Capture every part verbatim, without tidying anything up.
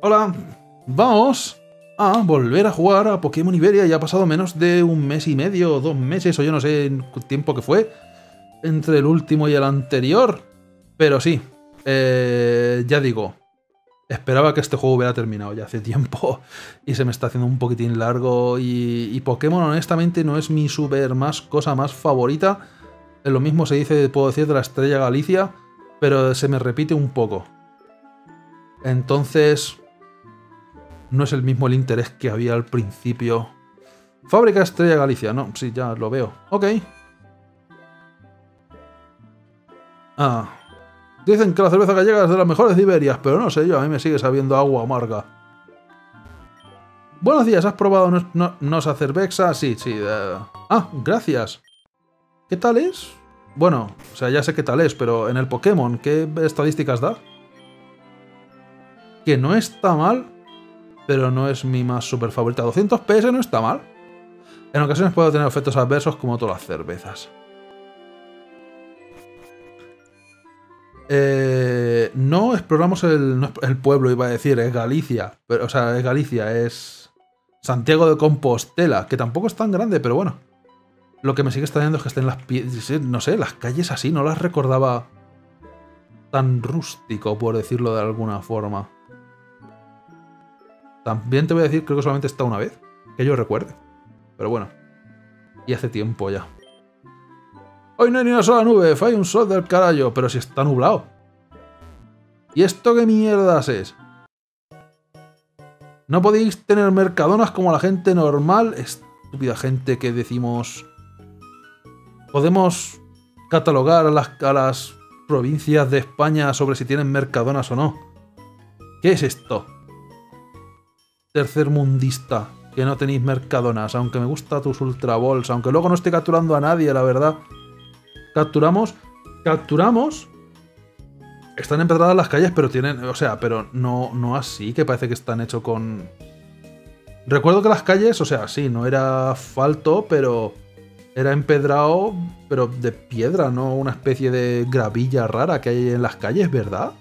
Hola, vamos a volver a jugar a Pokémon Iberia. Ya ha pasado menos de un mes y medio, o dos meses, o yo no sé el tiempo que fue entre el último y el anterior. Pero sí, eh, ya digo, esperaba que este juego hubiera terminado ya hace tiempo y se me está haciendo un poquitín largo. Y, y Pokémon honestamente no es mi super más cosa más favorita. Lo mismo se dice, puedo decir, de la Estrella Galicia, pero se me repite un poco. Entonces, no es el mismo el interés que había al principio. Fábrica Estrella Galicia, no, sí, ya lo veo. Ok. Ah. Dicen que la cerveza gallega es de las mejores de Iberia, pero no sé yo, a mí me sigue sabiendo agua amarga. Buenos días, ¿has probado nos, no, Nosa Cervexa? Sí, sí. Uh... Ah, gracias. ¿Qué tal es? Bueno, o sea, ya sé qué tal es, pero en el Pokémon, ¿qué estadísticas da? Que no está mal, pero no es mi más super favorita. doscientos P S no está mal. En ocasiones puede tener efectos adversos como todas las cervezas. Eh, no exploramos el, no, el pueblo, iba a decir, es Galicia. Pero, o sea, es Galicia, es Santiago de Compostela, que tampoco es tan grande, pero bueno. Lo que me sigue extrañando es que estén las piedras, no sé, las calles así, no las recordaba tan rústico, por decirlo de alguna forma. También te voy a decir, creo que solamente está una vez, que yo recuerde. Pero bueno, y hace tiempo ya. Hoy no hay ni una sola nube, hay un sol del carajo, pero si está nublado. ¿Y esto qué mierdas es? ¿No podéis tener mercadonas como la gente normal? Estúpida gente que decimos... ¿Podemos catalogar a las, a las provincias de España sobre si tienen mercadonas o no? ¿Qué es esto? Tercermundista, que no tenéis mercadonas, aunque me gusta tus Ultra Balls, aunque luego no esté capturando a nadie, la verdad. Capturamos, capturamos. Están empedradas las calles, pero tienen, o sea, pero no, no así, que parece que están hechos con... Recuerdo que las calles, o sea, sí, no era asfalto, pero era empedrado, pero de piedra, no una especie de gravilla rara que hay en las calles, ¿verdad?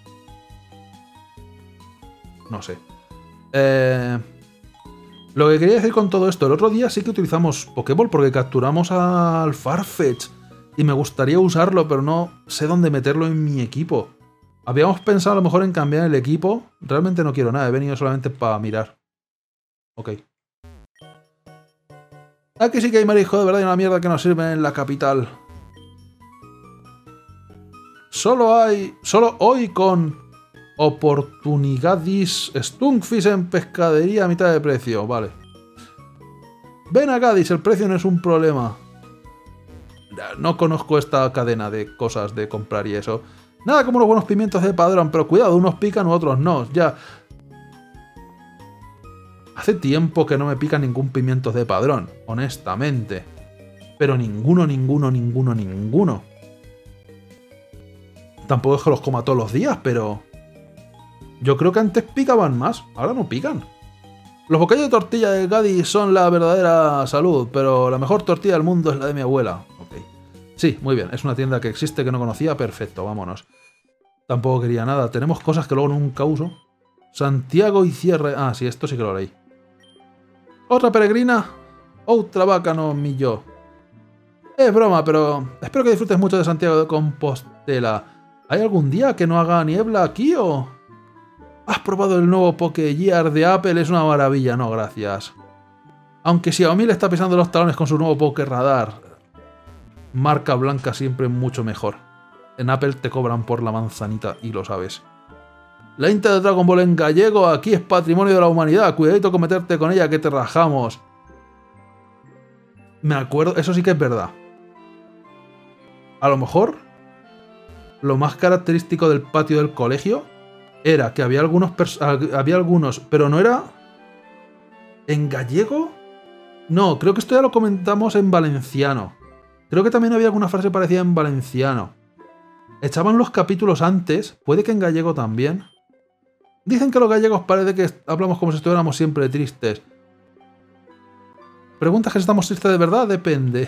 No sé. Eh, lo que quería decir con todo esto, el otro día sí que utilizamos Pokéball porque capturamos al Farfetch y me gustaría usarlo, pero no sé dónde meterlo en mi equipo. Habíamos pensado a lo mejor en cambiar el equipo. Realmente no quiero nada, he venido solamente para mirar. Ok. Aquí sí que hay marisco de verdad y una mierda que nos sirve en la capital. Solo hay... Solo hoy con... Oportunidades Stunkfish en pescadería a mitad de precio. Vale. Ven a Gadis, el precio no es un problema. No conozco esta cadena de cosas de comprar y eso. Nada como los buenos pimientos de Padrón, pero cuidado, unos pican u otros no. Ya. Hace tiempo que no me pica ningún pimiento de Padrón, honestamente. Pero ninguno, ninguno, ninguno, ninguno. Tampoco es que los coma todos los días, pero... Yo creo que antes picaban más, ahora no pican. Los bocadillos de tortilla de Gadis son la verdadera salud, pero la mejor tortilla del mundo es la de mi abuela. Ok. Sí, muy bien, es una tienda que existe que no conocía, perfecto, vámonos. Tampoco quería nada, tenemos cosas que luego nunca uso. Santiago y cierre... Ah, sí, esto sí que lo leí. ¿Otra peregrina? Otra vaca no mi yo. Es broma, pero espero que disfrutes mucho de Santiago de Compostela. ¿Hay algún día que no haga niebla aquí o...? ¿Has probado el nuevo Poké Gear de Apple? Es una maravilla, no, gracias. Aunque Xiaomi le está pisando los talones con su nuevo Poké Radar. Marca blanca siempre mucho mejor. En Apple te cobran por la manzanita y lo sabes. La intro de Dragon Ball en gallego aquí es patrimonio de la humanidad. Cuidadito con meterte con ella que te rajamos. Me acuerdo, eso sí que es verdad. A lo mejor lo más característico del patio del colegio era que había algunos, había algunos, pero no era en gallego. No, creo que esto ya lo comentamos en valenciano. Creo que también había alguna frase parecida en valenciano. Echaban los capítulos antes, puede que en gallego también. Dicen que los gallegos parece que hablamos como si estuviéramos siempre tristes. ¿Preguntas que si estamos tristes de verdad? Depende.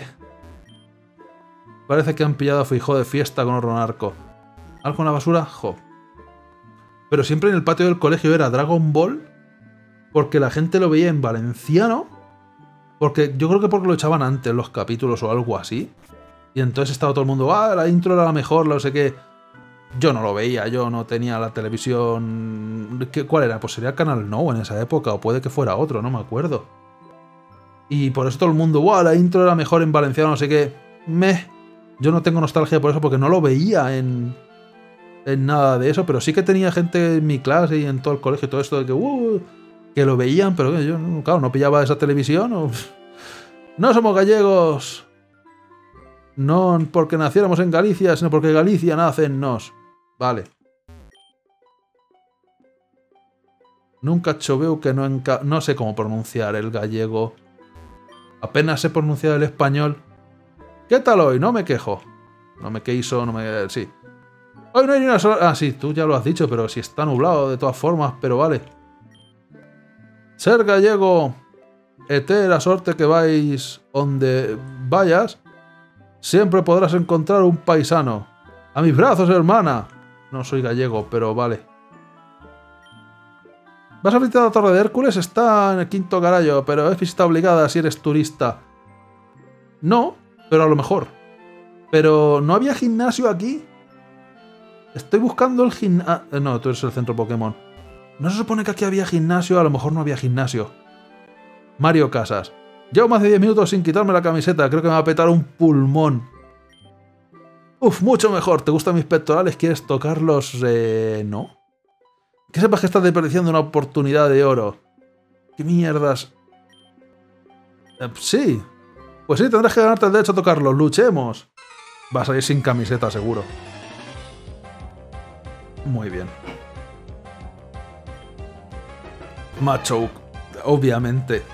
Parece que han pillado a Feijóo de fiesta con otro narco. ¿Algo en la basura? Jo. pero siempre en el patio del colegio era Dragon Ball, porque la gente lo veía en valenciano, porque yo creo que porque lo echaban antes los capítulos o algo así, y entonces estaba todo el mundo, ah, la intro era la mejor, no sé qué. Yo no lo veía, yo no tenía la televisión... ¿Qué, ¿Cuál era? Pues sería Canal No en esa época, o puede que fuera otro, no me acuerdo. Y por eso todo el mundo, ¡guau! La intro era mejor en valenciano, no sé qué. Meh. Yo no tengo nostalgia por eso, porque no lo veía en, en nada de eso, pero sí que tenía gente en mi clase y en todo el colegio, todo esto de que, uh, que lo veían, pero yo, claro, no pillaba esa televisión. O... No somos gallegos. No porque naciéramos en Galicia, sino porque Galicia nace en nos. Vale. Nunca choveu que no enca... No sé cómo pronunciar el gallego. Apenas sé pronunciar el español. ¿Qué tal hoy? No me quejo. No me queiso, no me... Sí. Hoy no hay ni una sola... Ah, sí, tú ya lo has dicho, pero si está nublado de todas formas, pero vale. Ser gallego... Ete la sorte que vais donde vayas, siempre podrás encontrar un paisano. ¡A mis brazos, hermana! No soy gallego, pero vale. ¿Vas a visitar la Torre de Hércules? Está en el quinto garallo, pero es visita obligada si eres turista. No, pero a lo mejor. Pero ¿no había gimnasio aquí? Estoy buscando el gimnasio... Ah, no, tú eres el centro Pokémon. ¿No se supone que aquí había gimnasio? A lo mejor no había gimnasio. Mario Casas. Llevo más de diez minutos sin quitarme la camiseta. Creo que me va a petar un pulmón. Uf, mucho mejor. ¿Te gustan mis pectorales? ¿Quieres tocarlos? Eh... No. Que sepas que estás desperdiciando una oportunidad de oro. ¿Qué mierdas? Eh, sí. Pues sí, tendrás que ganarte el derecho a tocarlos. ¡Luchemos! Vas a ir sin camiseta, seguro. Muy bien. Machoke. Obviamente.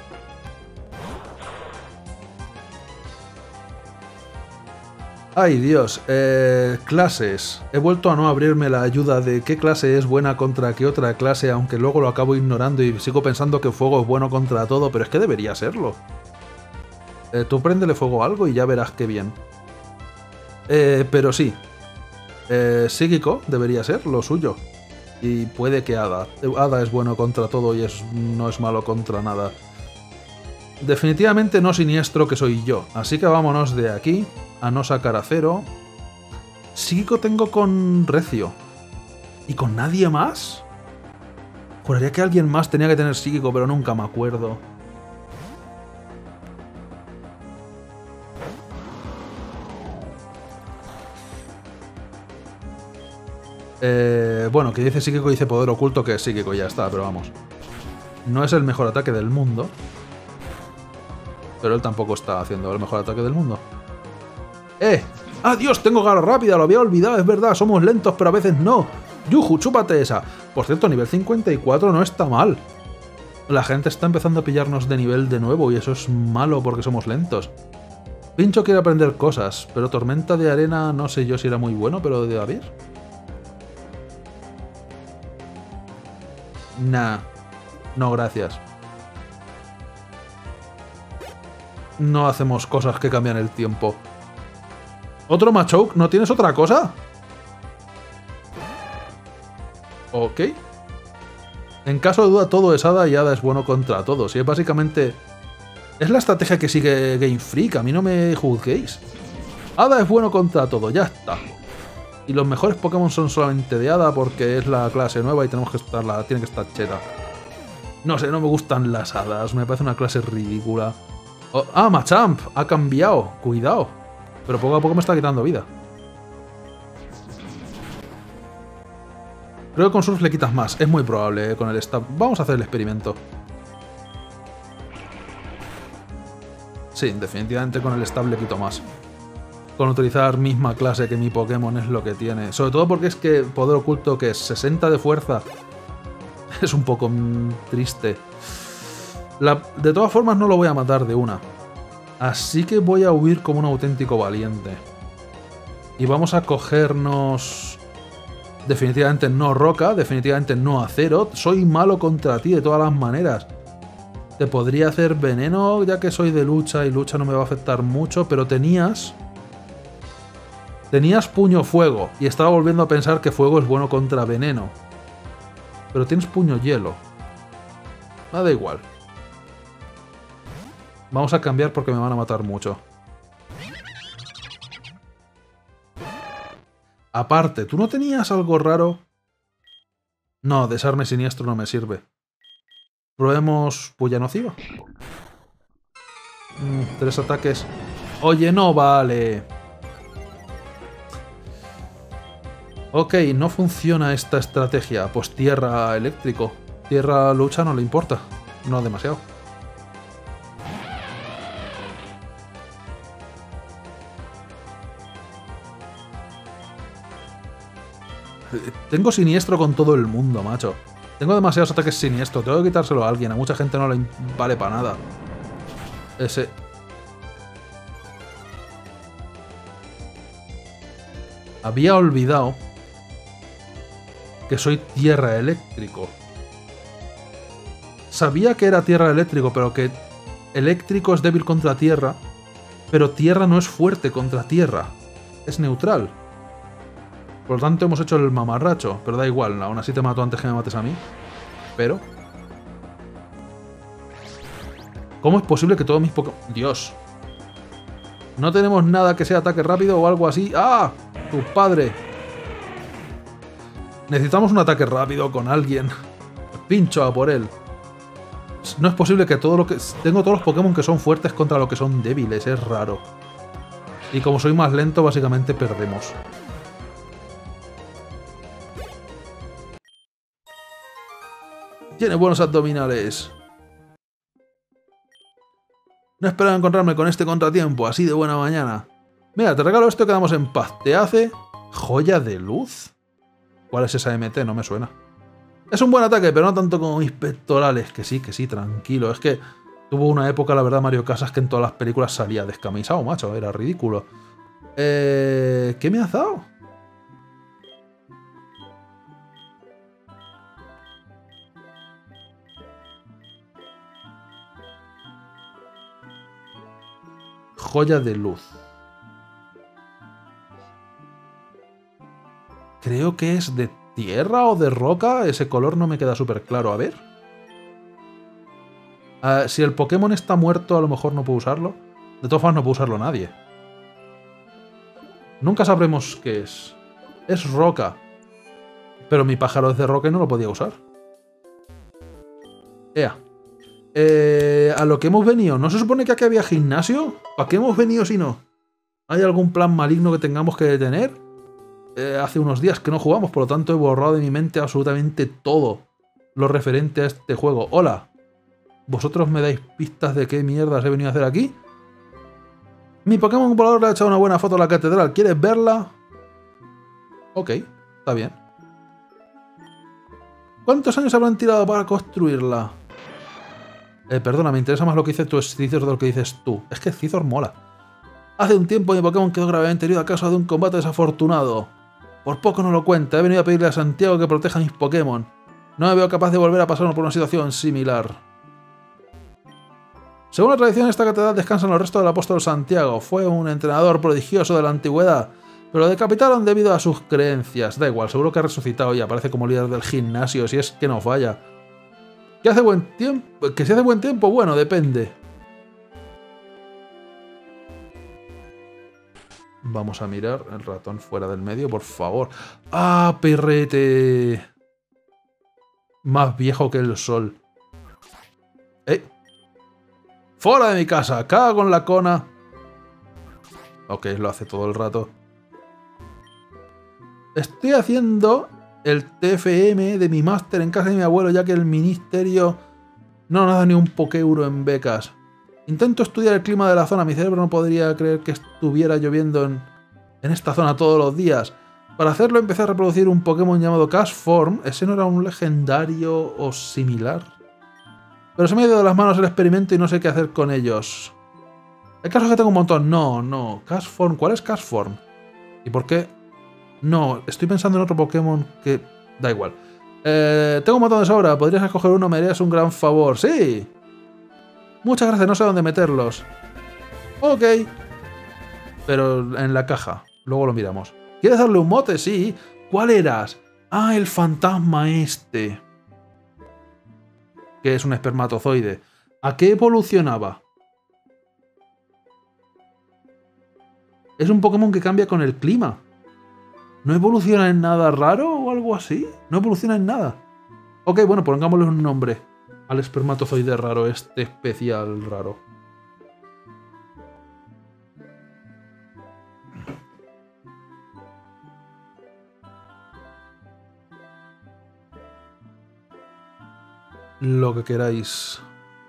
Ay, Dios. Eh, clases. He vuelto a no abrirme la ayuda de qué clase es buena contra qué otra clase, aunque luego lo acabo ignorando y sigo pensando que fuego es bueno contra todo, pero es que debería serlo. Eh, tú préndele fuego a algo y ya verás qué bien. Eh, pero sí. Eh, psíquico debería ser lo suyo. Y puede que Hada. Hada es bueno contra todo y es, no es malo contra nada. Definitivamente no siniestro que soy yo. Así que vámonos de aquí a no sacar a cero. Psíquico tengo con Recio. ¿Y con nadie más? Juraría que alguien más tenía que tener psíquico, pero nunca me acuerdo. Eh, bueno, que dice psíquico, dice poder oculto, que es psíquico, ya está, pero vamos. No es el mejor ataque del mundo. Pero él tampoco está haciendo el mejor ataque del mundo. ¡Eh! ¡Ah, Dios! Tengo garra rápida, lo había olvidado, es verdad, somos lentos, pero a veces no. ¡Yuju! ¡Chúpate esa! Por cierto, nivel cincuenta y cuatro no está mal. La gente está empezando a pillarnos de nivel de nuevo y eso es malo porque somos lentos. Pincho quiere aprender cosas, pero Tormenta de Arena no sé yo si era muy bueno, pero de haber. Nah. No, gracias. No hacemos cosas que cambian el tiempo. ¿Otro Machoke? ¿No tienes otra cosa? Ok. En caso de duda todo es Hada y Hada es bueno contra todos. Y es básicamente... Es la estrategia que sigue Game Freak, a mí no me juzguéis. Hada es bueno contra todo, ya está. Y los mejores Pokémon son solamente de Hada porque es la clase nueva y tenemos que estar la, tiene que estar cheta. No sé, no me gustan las hadas, me parece una clase ridícula. Oh, ah, Machamp, ha cambiado, cuidado. Pero poco a poco me está quitando vida. Creo que con Surf le quitas más, es muy probable eh, con el stab. Vamos a hacer el experimento. Sí, definitivamente con el stab le quito más. Con utilizar misma clase que mi Pokémon es lo que tiene. Sobre todo porque es que poder oculto que es sesenta de fuerza. Es un poco mmm, triste. La, de todas formas no lo voy a matar de una. Así que voy a huir como un auténtico valiente. Y vamos a cogernos... Definitivamente no roca, definitivamente no acero. Soy malo contra ti de todas las maneras. Te podría hacer veneno ya que soy de lucha y lucha no me va a afectar mucho, pero tenías... Tenías puño fuego y estaba volviendo a pensar que fuego es bueno contra veneno. Pero tienes puño hielo. Me da igual. Vamos a cambiar porque me van a matar mucho. Aparte, ¿tú no tenías algo raro? No, desarme siniestro no me sirve. Probemos puya nociva. Mm, tres ataques. Oye, no vale. Ok, no funciona esta estrategia. Pues tierra eléctrico. Tierra lucha no le importa. No demasiado. Tengo siniestro con todo el mundo, macho. Tengo demasiados ataques siniestros. Tengo que quitárselo a alguien. A mucha gente no le vale para nada. Ese... Había olvidado que soy tierra eléctrico. Sabía que era tierra eléctrico, pero que eléctrico es débil contra tierra, pero tierra no es fuerte contra tierra. Es neutral. Por lo tanto hemos hecho el mamarracho, pero da igual, aún así te mato antes que me mates a mí. Pero... ¿cómo es posible que todos mis Pokémon... Dios. No tenemos nada que sea ataque rápido o algo así. ¡Ah! ¡Tu padre! Necesitamos un ataque rápido con alguien. Pincho a por él. No es posible que todo lo que... Tengo todos los Pokémon que son fuertes contra lo que son débiles. Es raro. Y como soy más lento, básicamente perdemos. Tiene buenos abdominales. No esperaba encontrarme con este contratiempo así de buena mañana. Mira, te regalo esto y quedamos en paz. ¿Te hace joya de luz? ¿Cuál es esa M T? No me suena. Es un buen ataque, pero no tanto como mis pectorales. Que sí, que sí, tranquilo. Es que tuvo una época, la verdad, Mario Casas, que en todas las películas salía descamisado, macho. Era ridículo. Eh, ¿Qué me has dado? Joya de luz. Creo que es de tierra o de roca. Ese color no me queda súper claro. A ver. Uh, si el Pokémon está muerto, a lo mejor no puedo usarlo. De todas formas, no puedo usarlo nadie. Nunca sabremos qué es. Es roca. Pero mi pájaro es de roca y no lo podía usar. Ea. Eh, a lo que hemos venido. ¿No se supone que aquí había gimnasio? ¿Para qué hemos venido si no? ¿Hay algún plan maligno que tengamos que detener? Eh, hace unos días que no jugamos, por lo tanto he borrado de mi mente absolutamente todo lo referente a este juego. Hola. ¿Vosotros me dais pistas de qué mierdas he venido a hacer aquí? Mi Pokémon volador le ha echado una buena foto a la catedral. ¿Quieres verla? Ok, está bien. ¿Cuántos años habrán tirado para construirla? Eh, perdona, me interesa más lo que dice tu Scizor de lo que dices tú. Es que Scizor mola. Hace un tiempo mi Pokémon quedó gravemente herido a causa de un combate desafortunado. Por poco no lo cuenta. He venido a pedirle a Santiago que proteja a mis Pokémon. No me veo capaz de volver a pasar por una situación similar. Según la tradición, en esta catedral descansan los restos del apóstol Santiago. Fue un entrenador prodigioso de la antigüedad, pero lo decapitaron debido a sus creencias. Da igual, seguro que ha resucitado y aparece como líder del gimnasio, si es que no falla. ¿Que hace buen tiempo? ¿Que si hace buen tiempo? Bueno, depende. Vamos a mirar el ratón fuera del medio, por favor. ¡Ah, perrete! Más viejo que el sol. ¡Eh! ¡Fuera de mi casa! ¡Cago en la cona! Ok, lo hace todo el rato. Estoy haciendo el T F M de mi máster en casa de mi abuelo, ya que el ministerio no nos da ni un pokeuro en becas. Intento estudiar el clima de la zona. Mi cerebro no podría creer que estuviera lloviendo en, en esta zona todos los días. Para hacerlo empecé a reproducir un Pokémon llamado Cashform. ¿Ese no era un legendario o similar? Pero se me ha ido de las manos el experimento y no sé qué hacer con ellos. El caso es que tengo un montón. No, no. Cashform. ¿Cuál es Cashform? ¿Y por qué? No, estoy pensando en otro Pokémon que... Da igual. Eh, tengo un montón de sobra. ¿Podrías escoger uno? Me harías un gran favor. ¡Sí! Muchas gracias. No sé dónde meterlos. Ok. Pero en la caja. Luego lo miramos. ¿Quieres darle un mote? Sí. ¿Cuál eras? Ah, el fantasma este. que es un espermatozoide, ¿a qué evolucionaba? Es un Pokémon que cambia con el clima. ¿No evoluciona en nada raro o algo así? No evoluciona en nada. Ok, bueno, pongámosle un nombre al espermatozoide raro, este especial raro. Lo que queráis.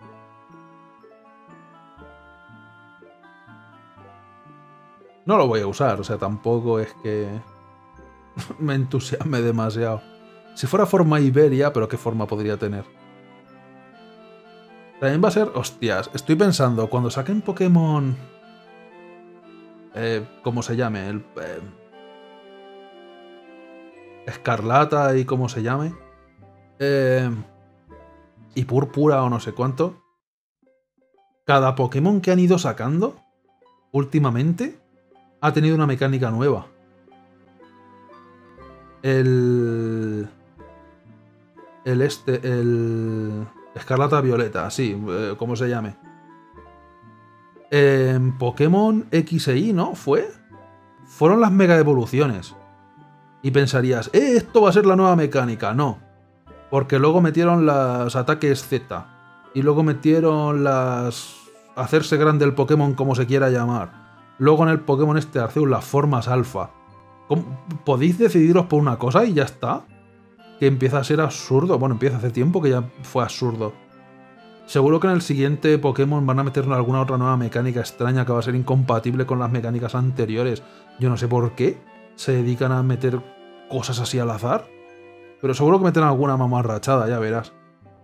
No lo voy a usar, o sea, tampoco es que me entusiasme demasiado. Si fuera forma Iberia, pero ¿qué forma podría tener? También va a ser... Hostias, estoy pensando, cuando saquen Pokémon... Eh, ¿Cómo se llame? El, eh, Escarlata y cómo se llame. Eh, y Púrpura o no sé cuánto. Cada Pokémon que han ido sacando últimamente ha tenido una mecánica nueva. El... El este... El... Escarlata Violeta, sí, eh, como se llame. En Pokémon X e Y, ¿no? ¿Fue? Fueron las mega evoluciones. Y pensarías, eh, esto va a ser la nueva mecánica. No. Porque luego metieron los ataques Z. Y luego metieron las... Hacerse grande el Pokémon como se quiera llamar. Luego en el Pokémon este Arceus las formas alfa. ¿Podéis decidiros por una cosa y ya está? Que empieza a ser absurdo. Bueno, empieza hace tiempo que ya fue absurdo. Seguro que en el siguiente Pokémon van a meter alguna otra nueva mecánica extraña que va a ser incompatible con las mecánicas anteriores. Yo no sé por qué se dedican a meter cosas así al azar. Pero seguro que meterán alguna mamarrachada, ya verás.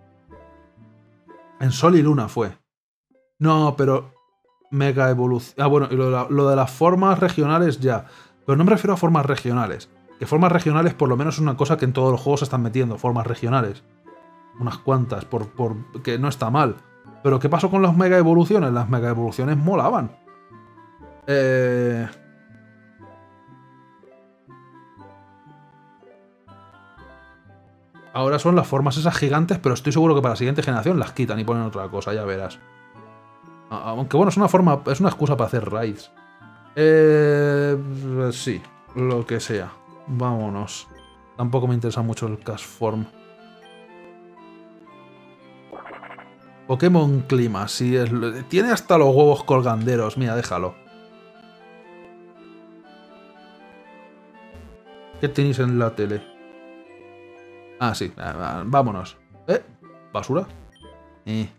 En Sol y Luna fue. No, pero... Mega evolución... Ah, bueno, y lo de, la, lo de las formas regionales ya. Pero no me refiero a formas regionales. Que formas regionales por lo menos es una cosa que en todos los juegos se están metiendo. Formas regionales. Unas cuantas, por, por que no está mal. Pero ¿qué pasó con las mega evoluciones? Las mega evoluciones molaban. Eh... Ahora son las formas esas gigantes, pero estoy seguro que para la siguiente generación las quitan y ponen otra cosa, ya verás. Aunque bueno, es una forma, es una excusa para hacer raids. Eh... Sí, lo que sea. Vámonos. Tampoco me interesa mucho el Castform. Pokémon Clima, sí, es, tiene hasta los huevos colganderos. Mira, déjalo. ¿Qué tenéis en la tele? Ah, sí, vámonos. ¿Eh? ¿Basura? Eh.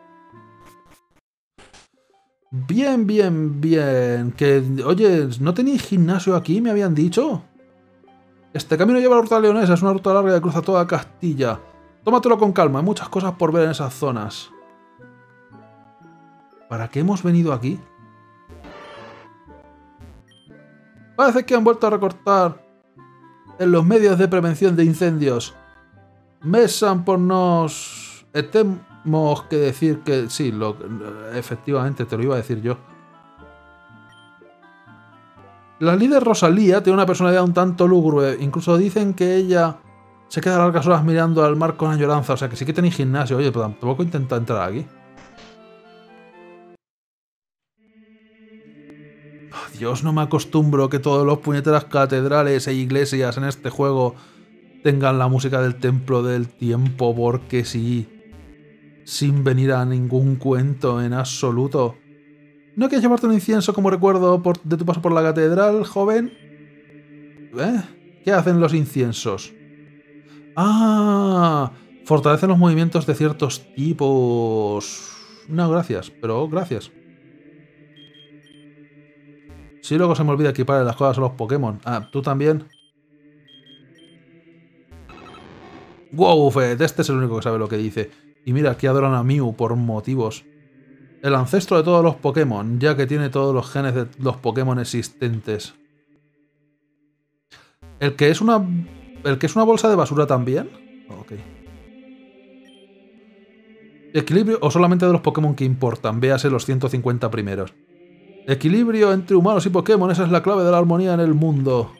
Bien, bien, bien. Que, oye, ¿no tenéis gimnasio aquí? Me habían dicho. Este camino lleva a la ruta leonesa, es una ruta larga que cruza toda Castilla. Tómatelo con calma, hay muchas cosas por ver en esas zonas. ¿Para qué hemos venido aquí? Parece que han vuelto a recortar en los medios de prevención de incendios. Mesan por nos... Tenemos que decir que... Sí, lo... efectivamente, te lo iba a decir yo. La líder Rosalía tiene una personalidad un tanto lúgubre. Incluso dicen que ella se queda largas horas mirando al mar con añoranza. O sea que sí que tenéis gimnasio. Oye, pero tampoco intenta entrar aquí. Oh, Dios, no me acostumbro que todos los puñeteras catedrales e iglesias en este juego tengan la música del templo del tiempo, porque sí. Sin venir a ningún cuento en absoluto. ¿No quieres llevarte un incienso como recuerdo por, de tu paso por la catedral, joven? ¿Eh? ¿Qué hacen los inciensos? ¡Ah! Fortalecen los movimientos de ciertos tipos. No, gracias, pero gracias. Sí, luego se me olvida equipar las cosas a los Pokémon. Ah, ¿tú también? ¡Wow, Fed! Este es el único que sabe lo que dice. Y mira, aquí adoran a Mew por motivos. El ancestro de todos los Pokémon, ya que tiene todos los genes de los Pokémon existentes. ¿El que es una... ¿El que es una bolsa de basura también? Ok. Equilibrio o solamente de los Pokémon que importan, véase los ciento cincuenta primeros. Equilibrio entre humanos y Pokémon, esa es la clave de la armonía en el mundo.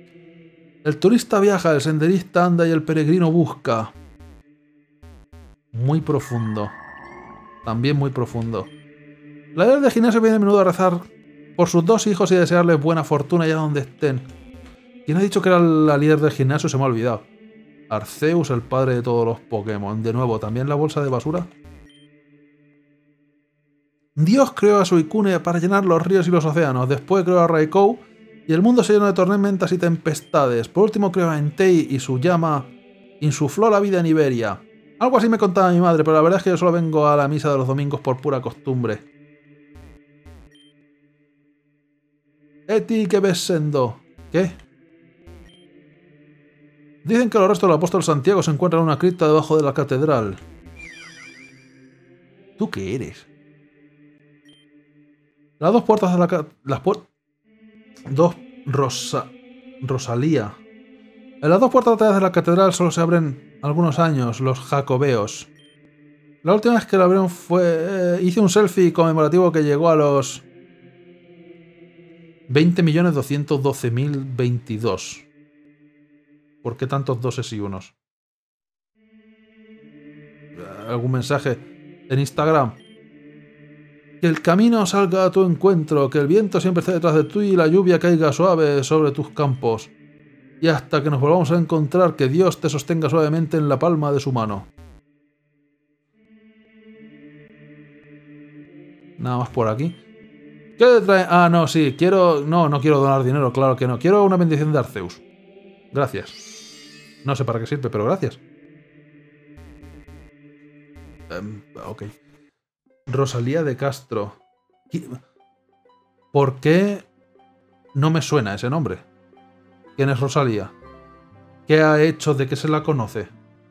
El turista viaja, el senderista anda y el peregrino busca. Muy profundo. También muy profundo. La líder de gimnasio viene a menudo a rezar por sus dos hijos y desearles buena fortuna allá donde estén. ¿Quién ha dicho que era la líder del gimnasio? Se me ha olvidado. Arceus, el padre de todos los Pokémon. De nuevo, ¿también la bolsa de basura? Dios creó a Suicune para llenar los ríos y los océanos. Después creó a Raikou y el mundo se llenó de tormentas y tempestades. Por último creó a Entei y su llama insufló la vida en Iberia. Algo así me contaba mi madre, pero la verdad es que yo solo vengo a la misa de los domingos por pura costumbre. Eti, ¿qué ves sendo? ¿Qué? Dicen que los restos del apóstol Santiago se encuentran en una cripta debajo de la catedral. ¿Tú qué eres? Las dos puertas de la... Las puertas... Dos... Rosa... Rosalía. En las dos puertas de la catedral solo se abren algunos años, los jacobeos. La última vez que la abrieron fue... Eh, hice un selfie conmemorativo que llegó a los... veinte millones doscientos doce mil veintidós. ¿Por qué tantos doses y unos? ¿Algún mensaje en Instagram? Que el camino salga a tu encuentro, que el viento siempre esté detrás de ti y la lluvia caiga suave sobre tus campos. Y hasta que nos volvamos a encontrar, que Dios te sostenga suavemente en la palma de su mano. Nada más por aquí. ¿Qué te trae? Ah, no, sí, quiero... No, no quiero donar dinero, claro que no. Quiero una bendición de Arceus. Gracias. No sé para qué sirve, pero gracias. Um, ok. Rosalía de Castro. ¿Por qué no me suena ese nombre? ¿Quién es Rosalía? ¿Qué ha hecho de que se la conoce?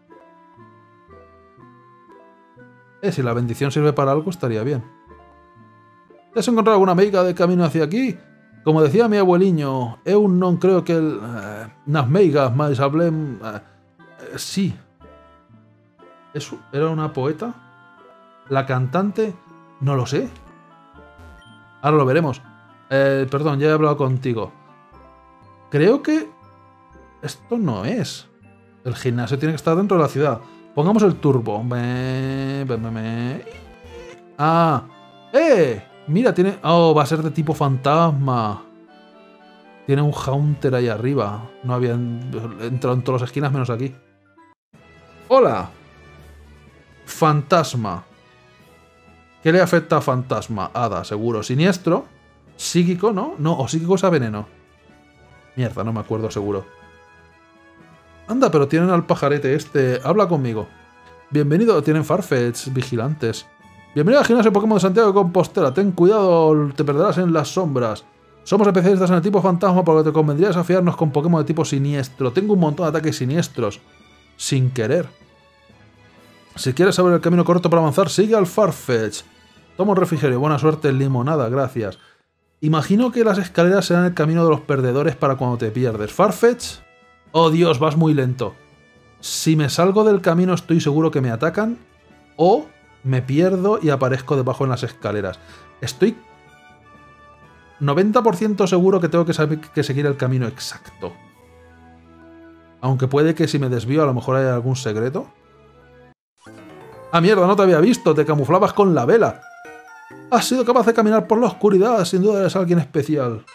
Eh, si la bendición sirve para algo, estaría bien. ¿Te has encontrado alguna meiga de camino hacia aquí? Como decía mi abueliño, eu non creo que el... Eh, nas meigas máis hablem... Eh, eh, sí. ¿Eso era una poeta? ¿La cantante? No lo sé. Ahora lo veremos. Eh, perdón, ya he hablado contigo. Creo que... Esto no es. El gimnasio tiene que estar dentro de la ciudad. Pongamos el turbo. Me... Me... Me... Ah. ¡Eh! Mira, tiene... Oh, va a ser de tipo fantasma. Tiene un Haunter ahí arriba. No habían entrado en todas las esquinas menos aquí. ¡Hola! Fantasma. ¿Qué le afecta a fantasma? Hada, seguro. Siniestro. Psíquico, ¿no? No, o psíquico es a veneno. Mierda, no me acuerdo seguro. Anda, pero tienen al pajarete este. Habla conmigo. Bienvenido, tienen Farfetch, vigilantes. Bienvenido al gimnasio Pokémon de Santiago de Compostela. Ten cuidado, te perderás en las sombras. Somos especialistas en el tipo fantasma, por lo que te convendría desafiarnos con Pokémon de tipo siniestro. Tengo un montón de ataques siniestros. Sin querer. Si quieres saber el camino correcto para avanzar, sigue al Farfetch. Toma un refrigerio. Buena suerte en limonada, gracias. Imagino que las escaleras serán el camino de los perdedores para cuando te pierdes. Farfetch. Oh Dios, vas muy lento. Si me salgo del camino estoy seguro que me atacan. O... me pierdo y aparezco debajo en las escaleras. Estoy noventa por ciento seguro que tengo que, saber, que seguir el camino exacto. Aunque puede que si me desvío a lo mejor haya algún secreto. ¡Ah, mierda! No te había visto. Te camuflabas con la vela. Has sido capaz de caminar por la oscuridad. Sin duda eres alguien especial.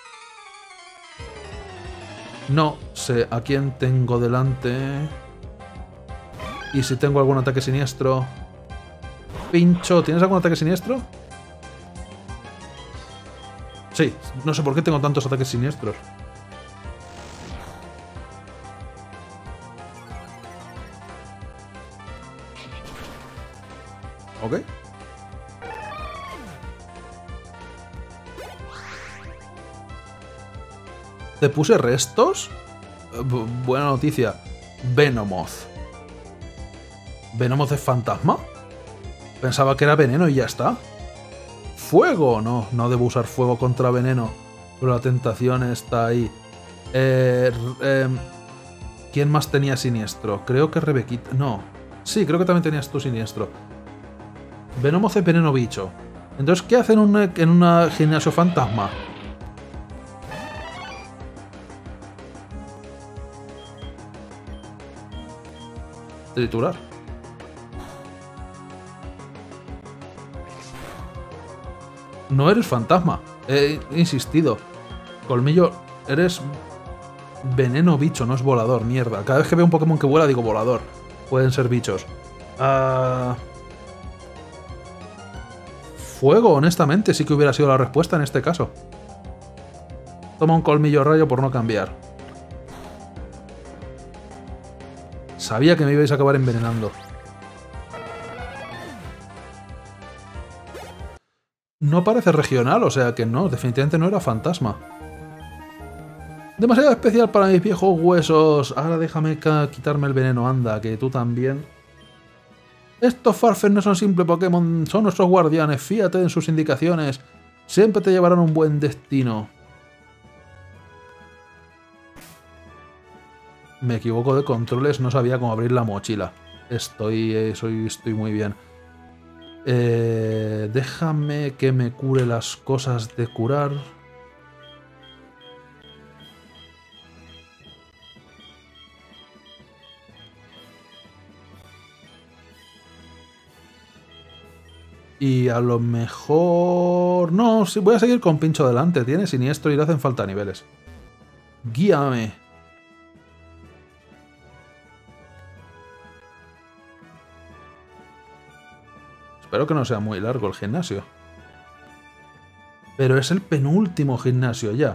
No sé a quién tengo delante. Y si tengo algún ataque siniestro... Pincho, ¿tienes algún ataque siniestro? Sí, no sé por qué tengo tantos ataques siniestros. Ok. ¿Te puse restos? B- buena noticia. Venomoth. ¿Venomoth es fantasma? Pensaba que era veneno y ya está. ¿Fuego? No, no debo usar fuego contra veneno. Pero la tentación está ahí. Eh, eh, ¿Quién más tenía siniestro? Creo que Rebequita... No. Sí, creo que también tenías tú siniestro. Venomoth es veneno bicho. Entonces, ¿qué hacen en un en una gimnasio fantasma? Triturar. No eres fantasma. He insistido. Colmillo, eres veneno bicho, no es volador, mierda. Cada vez que veo un Pokémon que vuela digo volador. Pueden ser bichos. Uh... Fuego, honestamente, sí que hubiera sido la respuesta en este caso. Toma un colmillo rayo por no cambiar. Sabía que me ibais a acabar envenenando. No parece regional, o sea que no, definitivamente no era fantasma. Demasiado especial para mis viejos huesos. Ahora déjame quitarme el veneno, anda, que tú también. Estos Farfetch'd no son simples Pokémon, son nuestros guardianes. Fíjate en sus indicaciones. Siempre te llevarán a un buen destino. Me equivoco de controles, no sabía cómo abrir la mochila. Estoy, eh, soy, estoy muy bien. Eh, déjame que me cure las cosas de curar. Y a lo mejor... No, sí, voy a seguir con pincho delante. Tiene siniestro y le hacen falta niveles. Guíame. Espero que no sea muy largo el gimnasio. Pero es el penúltimo gimnasio ya.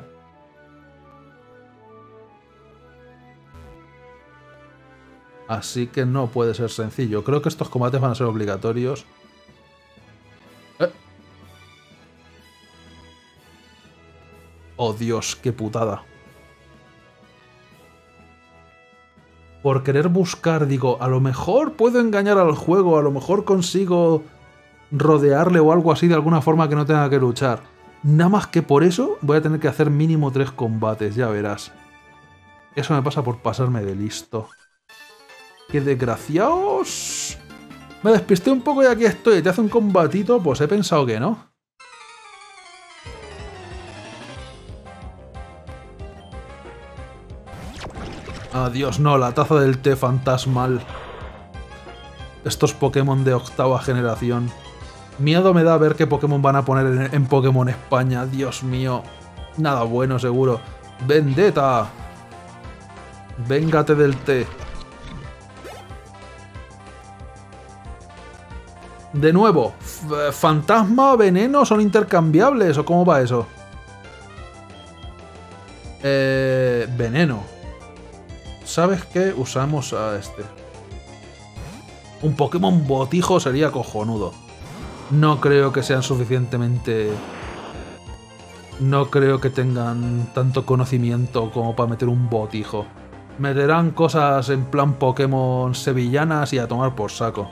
Así que no puede ser sencillo. Creo que estos combates van a ser obligatorios. ¿Eh? Oh Dios, qué putada. Por querer buscar, digo, a lo mejor puedo engañar al juego, a lo mejor consigo rodearle o algo así de alguna forma que no tenga que luchar. Nada más que por eso voy a tener que hacer mínimo tres combates, ya verás. Eso me pasa por pasarme de listo. ¡Qué desgraciados! Me despisté un poco y aquí estoy. ¿Te hace un combatito? Pues he pensado que no. Adiós, no, la taza del té fantasmal. Estos Pokémon de octava generación. Miedo me da ver qué Pokémon van a poner en, en Pokémon España. Dios mío. Nada bueno, seguro. ¡Vendetta! Véngate del té. De nuevo, ¿fantasma, veneno son intercambiables o cómo va eso? Eh, veneno. ¿Sabes qué? Usamos a este. Un Pokémon botijo sería cojonudo. No creo que sean suficientemente... No creo que tengan tanto conocimiento como para meter un botijo. Meterán cosas en plan Pokémon sevillanas y a tomar por saco.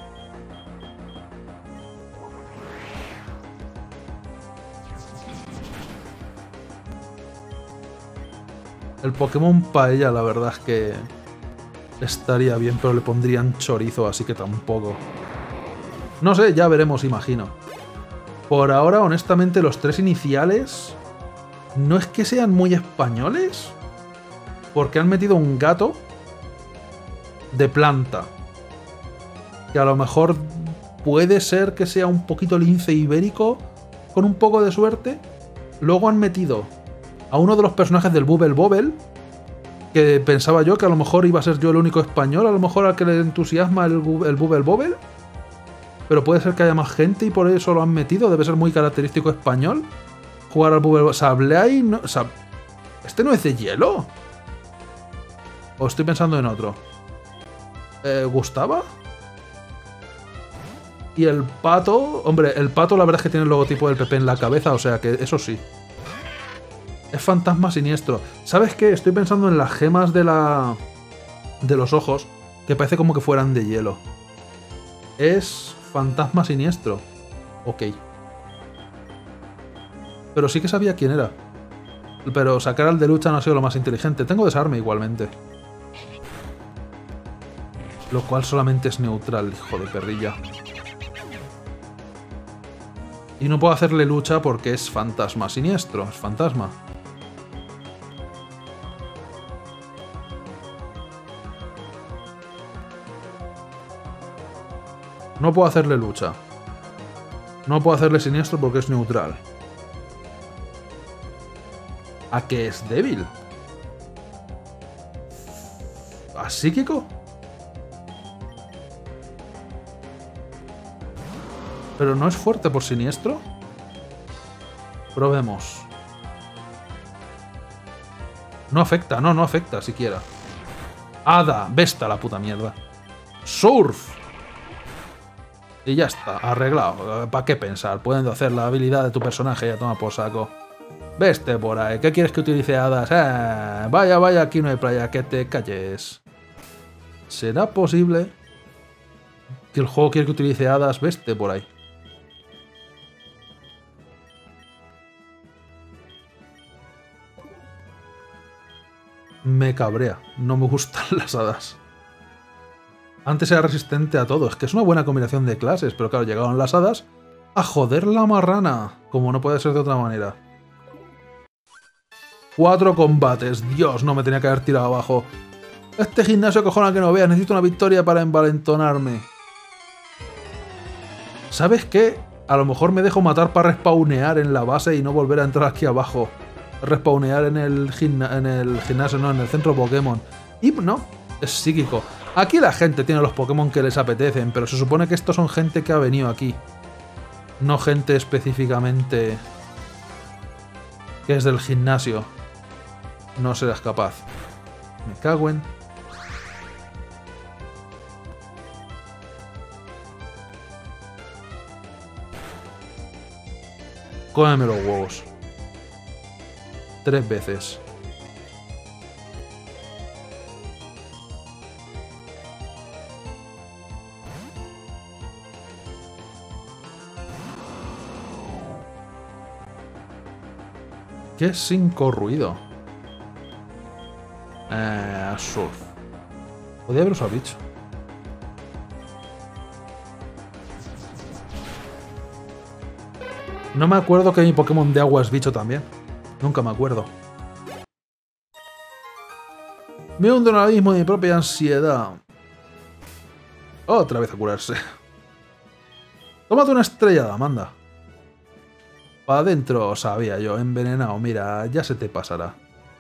El Pokémon paella la verdad es que estaría bien, pero le pondrían chorizo, así que tampoco. No sé, ya veremos, imagino. Por ahora, honestamente, los tres iniciales no es que sean muy españoles, porque han metido un gato de planta, que a lo mejor puede ser que sea un poquito lince ibérico, con un poco de suerte. Luego han metido a uno de los personajes del Bubble Bobble, que pensaba yo que a lo mejor iba a ser yo el único español, a lo mejor al que le entusiasma el, el Bubble Bobble. Pero puede ser que haya más gente y por eso lo han metido, debe ser muy característico español. Jugar al Bubble Bobble. Sableye no... Sab... ¿Este no es de hielo? ¿O estoy pensando en otro? Eh, ¿Gustava? Y el pato... Hombre, el pato la verdad es que tiene el logotipo del P P en la cabeza, o sea que eso sí. Es fantasma siniestro. ¿Sabes qué? Estoy pensando en las gemas de la... de los ojos, que parece como que fueran de hielo. Es fantasma siniestro. Ok. Pero sí que sabía quién era. Pero sacar al de lucha no ha sido lo más inteligente. Tengo desarme igualmente. Lo cual solamente es neutral, hijo de perrilla. Y no puedo hacerle lucha porque es fantasma siniestro. Es fantasma. No puedo hacerle lucha. No puedo hacerle siniestro porque es neutral. ¿A qué es débil? ¿A psíquico? ¿Pero no es fuerte por siniestro? Probemos. No afecta, no, no afecta siquiera. Hada, besta la puta mierda. Surf. Y ya está, arreglado. ¿Para qué pensar? Pueden hacer la habilidad de tu personaje y ya toma por saco. Veste por ahí. ¿Qué quieres que utilice hadas? Eh, vaya, vaya, aquí no hay playa. Que te calles. ¿Será posible que el juego quiere que utilice hadas? Veste por ahí. Me cabrea. No me gustan las hadas. Antes era resistente a todo. Es que es una buena combinación de clases. Pero claro, llegaron las hadas a joder la marrana. Como no puede ser de otra manera. Cuatro combates. Dios, no me tenía que haber tirado abajo. Este gimnasio cojona que no veas. Necesito una victoria para envalentonarme. ¿Sabes qué? A lo mejor me dejo matar para respawnear en la base y no volver a entrar aquí abajo. Respawnear en el, en el gimnasio, no, en el centro Pokémon. Y no, es psíquico. Aquí la gente tiene los Pokémon que les apetecen, pero se supone que estos son gente que ha venido aquí. No gente específicamente que es del gimnasio. No serás capaz. Me cago en... Cómeme los huevos. Tres veces. ¿Qué es cinco ruido? Eh, surf. Podría haber usado bicho. No me acuerdo que mi Pokémon de agua es bicho también. Nunca me acuerdo. Me hundo en el abismo de mi propia ansiedad. Otra vez a curarse. Tómate una estrellada, manda. Para adentro, sabía yo, envenenado. Mira, ya se te pasará.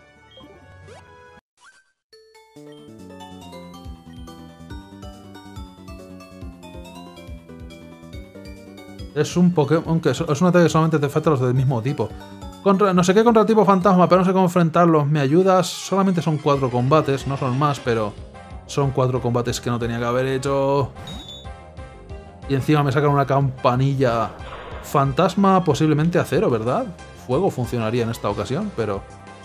Es un Pokémon que es un ataque que solamente te afecta a los del mismo tipo. Contra, no sé qué contra tipo fantasma, pero no sé cómo enfrentarlos. ¿Me ayudas? Solamente son cuatro combates, no son más, pero son cuatro combates que no tenía que haber hecho. Y encima me sacan una campanilla. Fantasma posiblemente acero, ¿verdad? Fuego funcionaría en esta ocasión, pero...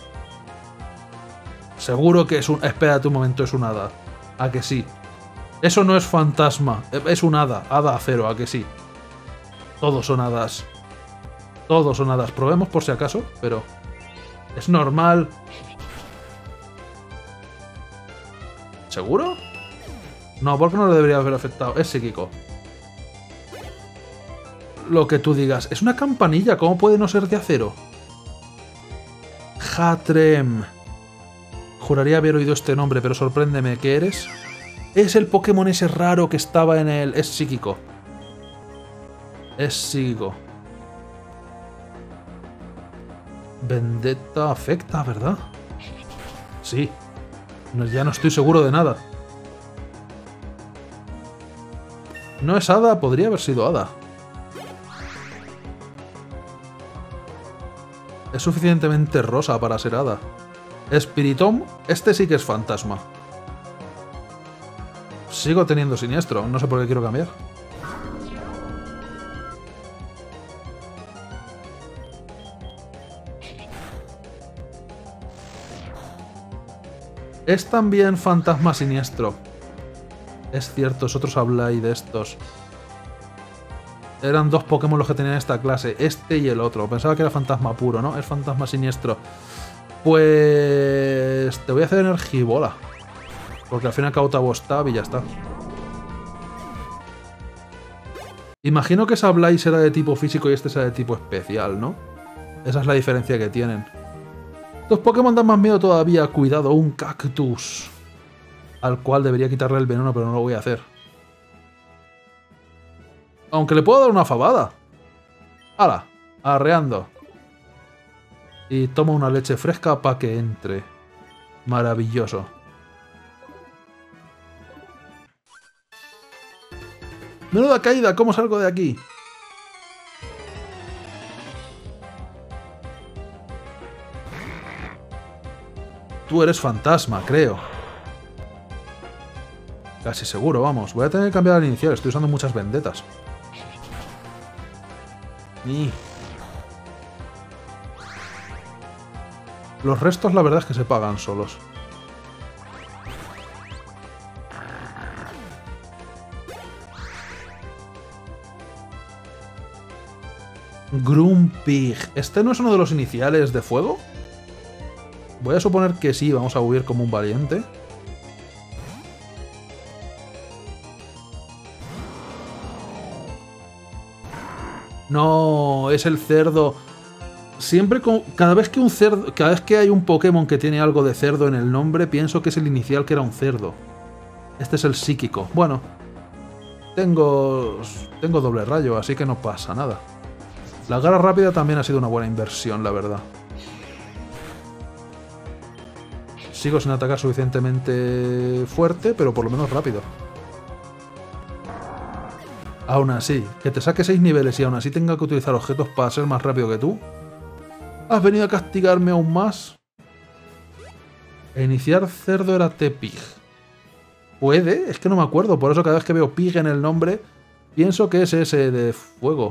Seguro que es un... Espérate un momento, es un hada. ¿A que sí? Eso no es fantasma, es un hada. Hada acero, ¿a que sí? Todos son hadas. Todos son hadas. Probemos por si acaso, pero... Es normal. ¿Seguro? No, porque no le debería haber afectado. Es psíquico. Lo que tú digas. Es una campanilla. ¿Cómo puede no ser de acero? Hatrem. Juraría haber oído este nombre, pero sorpréndeme. ¿Qué eres? Es el Pokémon ese raro que estaba en el... Es psíquico. Es psíquico. Vendetta afecta, ¿verdad? Sí. No, ya no estoy seguro de nada. No es hada, podría haber sido hada. Es suficientemente rosa para ser hada. Espiritomb, este sí que es fantasma. Sigo teniendo siniestro, no sé por qué quiero cambiar. Es también fantasma siniestro. Es cierto, vosotros habláis de estos. Eran dos Pokémon los que tenían esta clase, este y el otro. Pensaba que era fantasma puro, ¿no? Es fantasma siniestro. Pues... Te voy a hacer Energibola. Porque al fin y al cabo te hago stab y ya está. Imagino que esa Blaze era de tipo físico y este era de tipo especial, ¿no? Esa es la diferencia que tienen. Los Pokémon dan más miedo todavía. Cuidado, un cactus. Al cual debería quitarle el veneno, pero no lo voy a hacer. Aunque le puedo dar una fabada. ¡Hala! Arreando. Y toma una leche fresca para que entre. Maravilloso. Menuda caída, ¿cómo salgo de aquí? Tú eres fantasma, creo. Casi seguro, vamos. Voy a tener que cambiar al inicial, estoy usando muchas vendetas. Y... los restos la verdad es que se pagan solos. Grumpig. ¿Este no es uno de los iniciales de fuego? Voy a suponer que sí, vamos a huir como un valiente. No, es el cerdo. Siempre, con, cada vez que un cerdo, cada vez que hay un Pokémon que tiene algo de cerdo en el nombre, pienso que es el inicial que era un cerdo. Este es el psíquico. Bueno, tengo, tengo doble rayo, así que no pasa nada. La garra rápida también ha sido una buena inversión, la verdad. Sigo sin atacar suficientemente fuerte, pero por lo menos rápido. Aún así, que te saque seis niveles y aún así tenga que utilizar objetos para ser más rápido que tú. ¿Has venido a castigarme aún más? Iniciar cerdo era T-Pig. ¿Puede? Es que no me acuerdo, por eso cada vez que veo Pig en el nombre, pienso que es ese de fuego.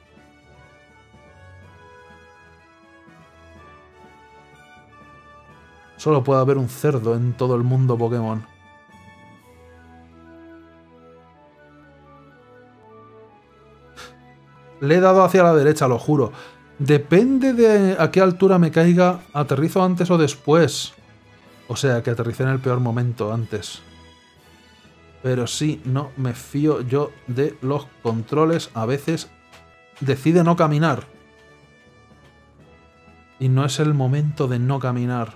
Solo puede haber un cerdo en todo el mundo Pokémon. Le he dado hacia la derecha, lo juro. Depende de a qué altura me caiga, aterrizo antes o después. O sea, que aterricé en el peor momento antes. Pero sí, no me fío yo de los controles. A veces decide no caminar. Y no es el momento de no caminar.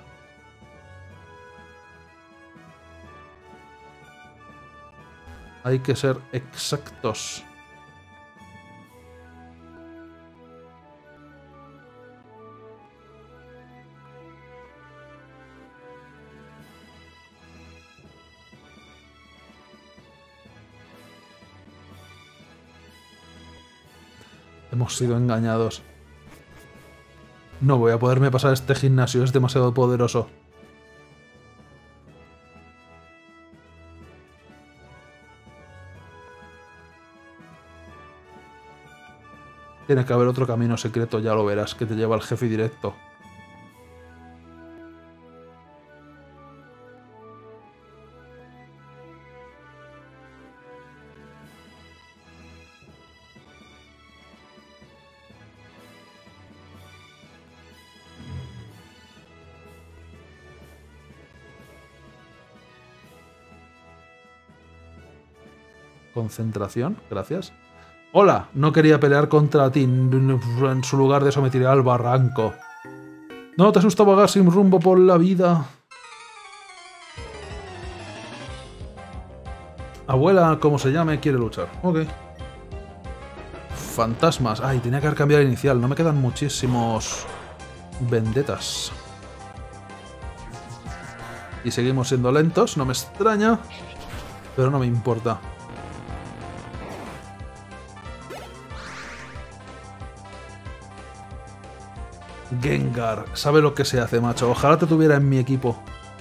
Hay que ser exactos. Hemos sido engañados. No voy a poderme pasar este gimnasio, es demasiado poderoso. Tiene que haber otro camino secreto, ya lo verás, que te lleva al jefe directo. Concentración, gracias. Hola, no quería pelear contra ti. En su lugar de eso me tiré al barranco. ¿No te asusta vagar sin rumbo por la vida? Abuela, como se llame, quiere luchar. Ok. Fantasmas. Ay, tenía que haber cambiado el inicial. No me quedan muchísimos vendetas. Y seguimos siendo lentos, no me extraña. Pero no me importa. Gengar, sabe lo que se hace, macho. Ojalá te tuviera en mi equipo.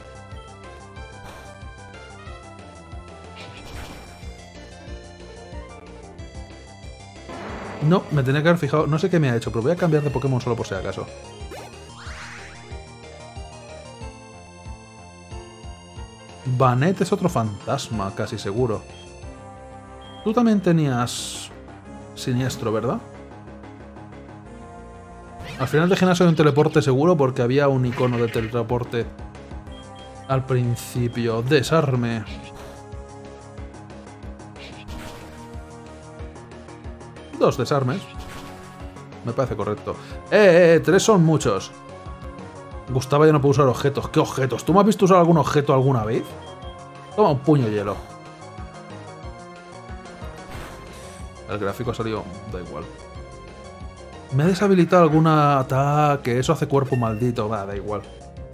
No, me tenía que haber fijado. No sé qué me ha hecho, pero voy a cambiar de Pokémon solo por si acaso. Banette es otro fantasma, casi seguro. Tú también tenías siniestro, ¿verdad? Al final de gimnasio hay un teleporte seguro porque había un icono de teleporte al principio. Desarme. Dos desarmes. Me parece correcto. ¡Eh, eh! Tres son muchos. Gustavo ya no puede usar objetos. ¿Qué objetos? ¿Tú me has visto usar algún objeto alguna vez? Toma un puño hielo. El gráfico ha salido... da igual. Me he deshabilitado algún ataque. Eso hace cuerpo maldito. Va, da igual.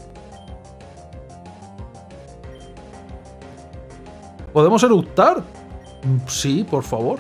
¿Podemos eructar? Sí, por favor.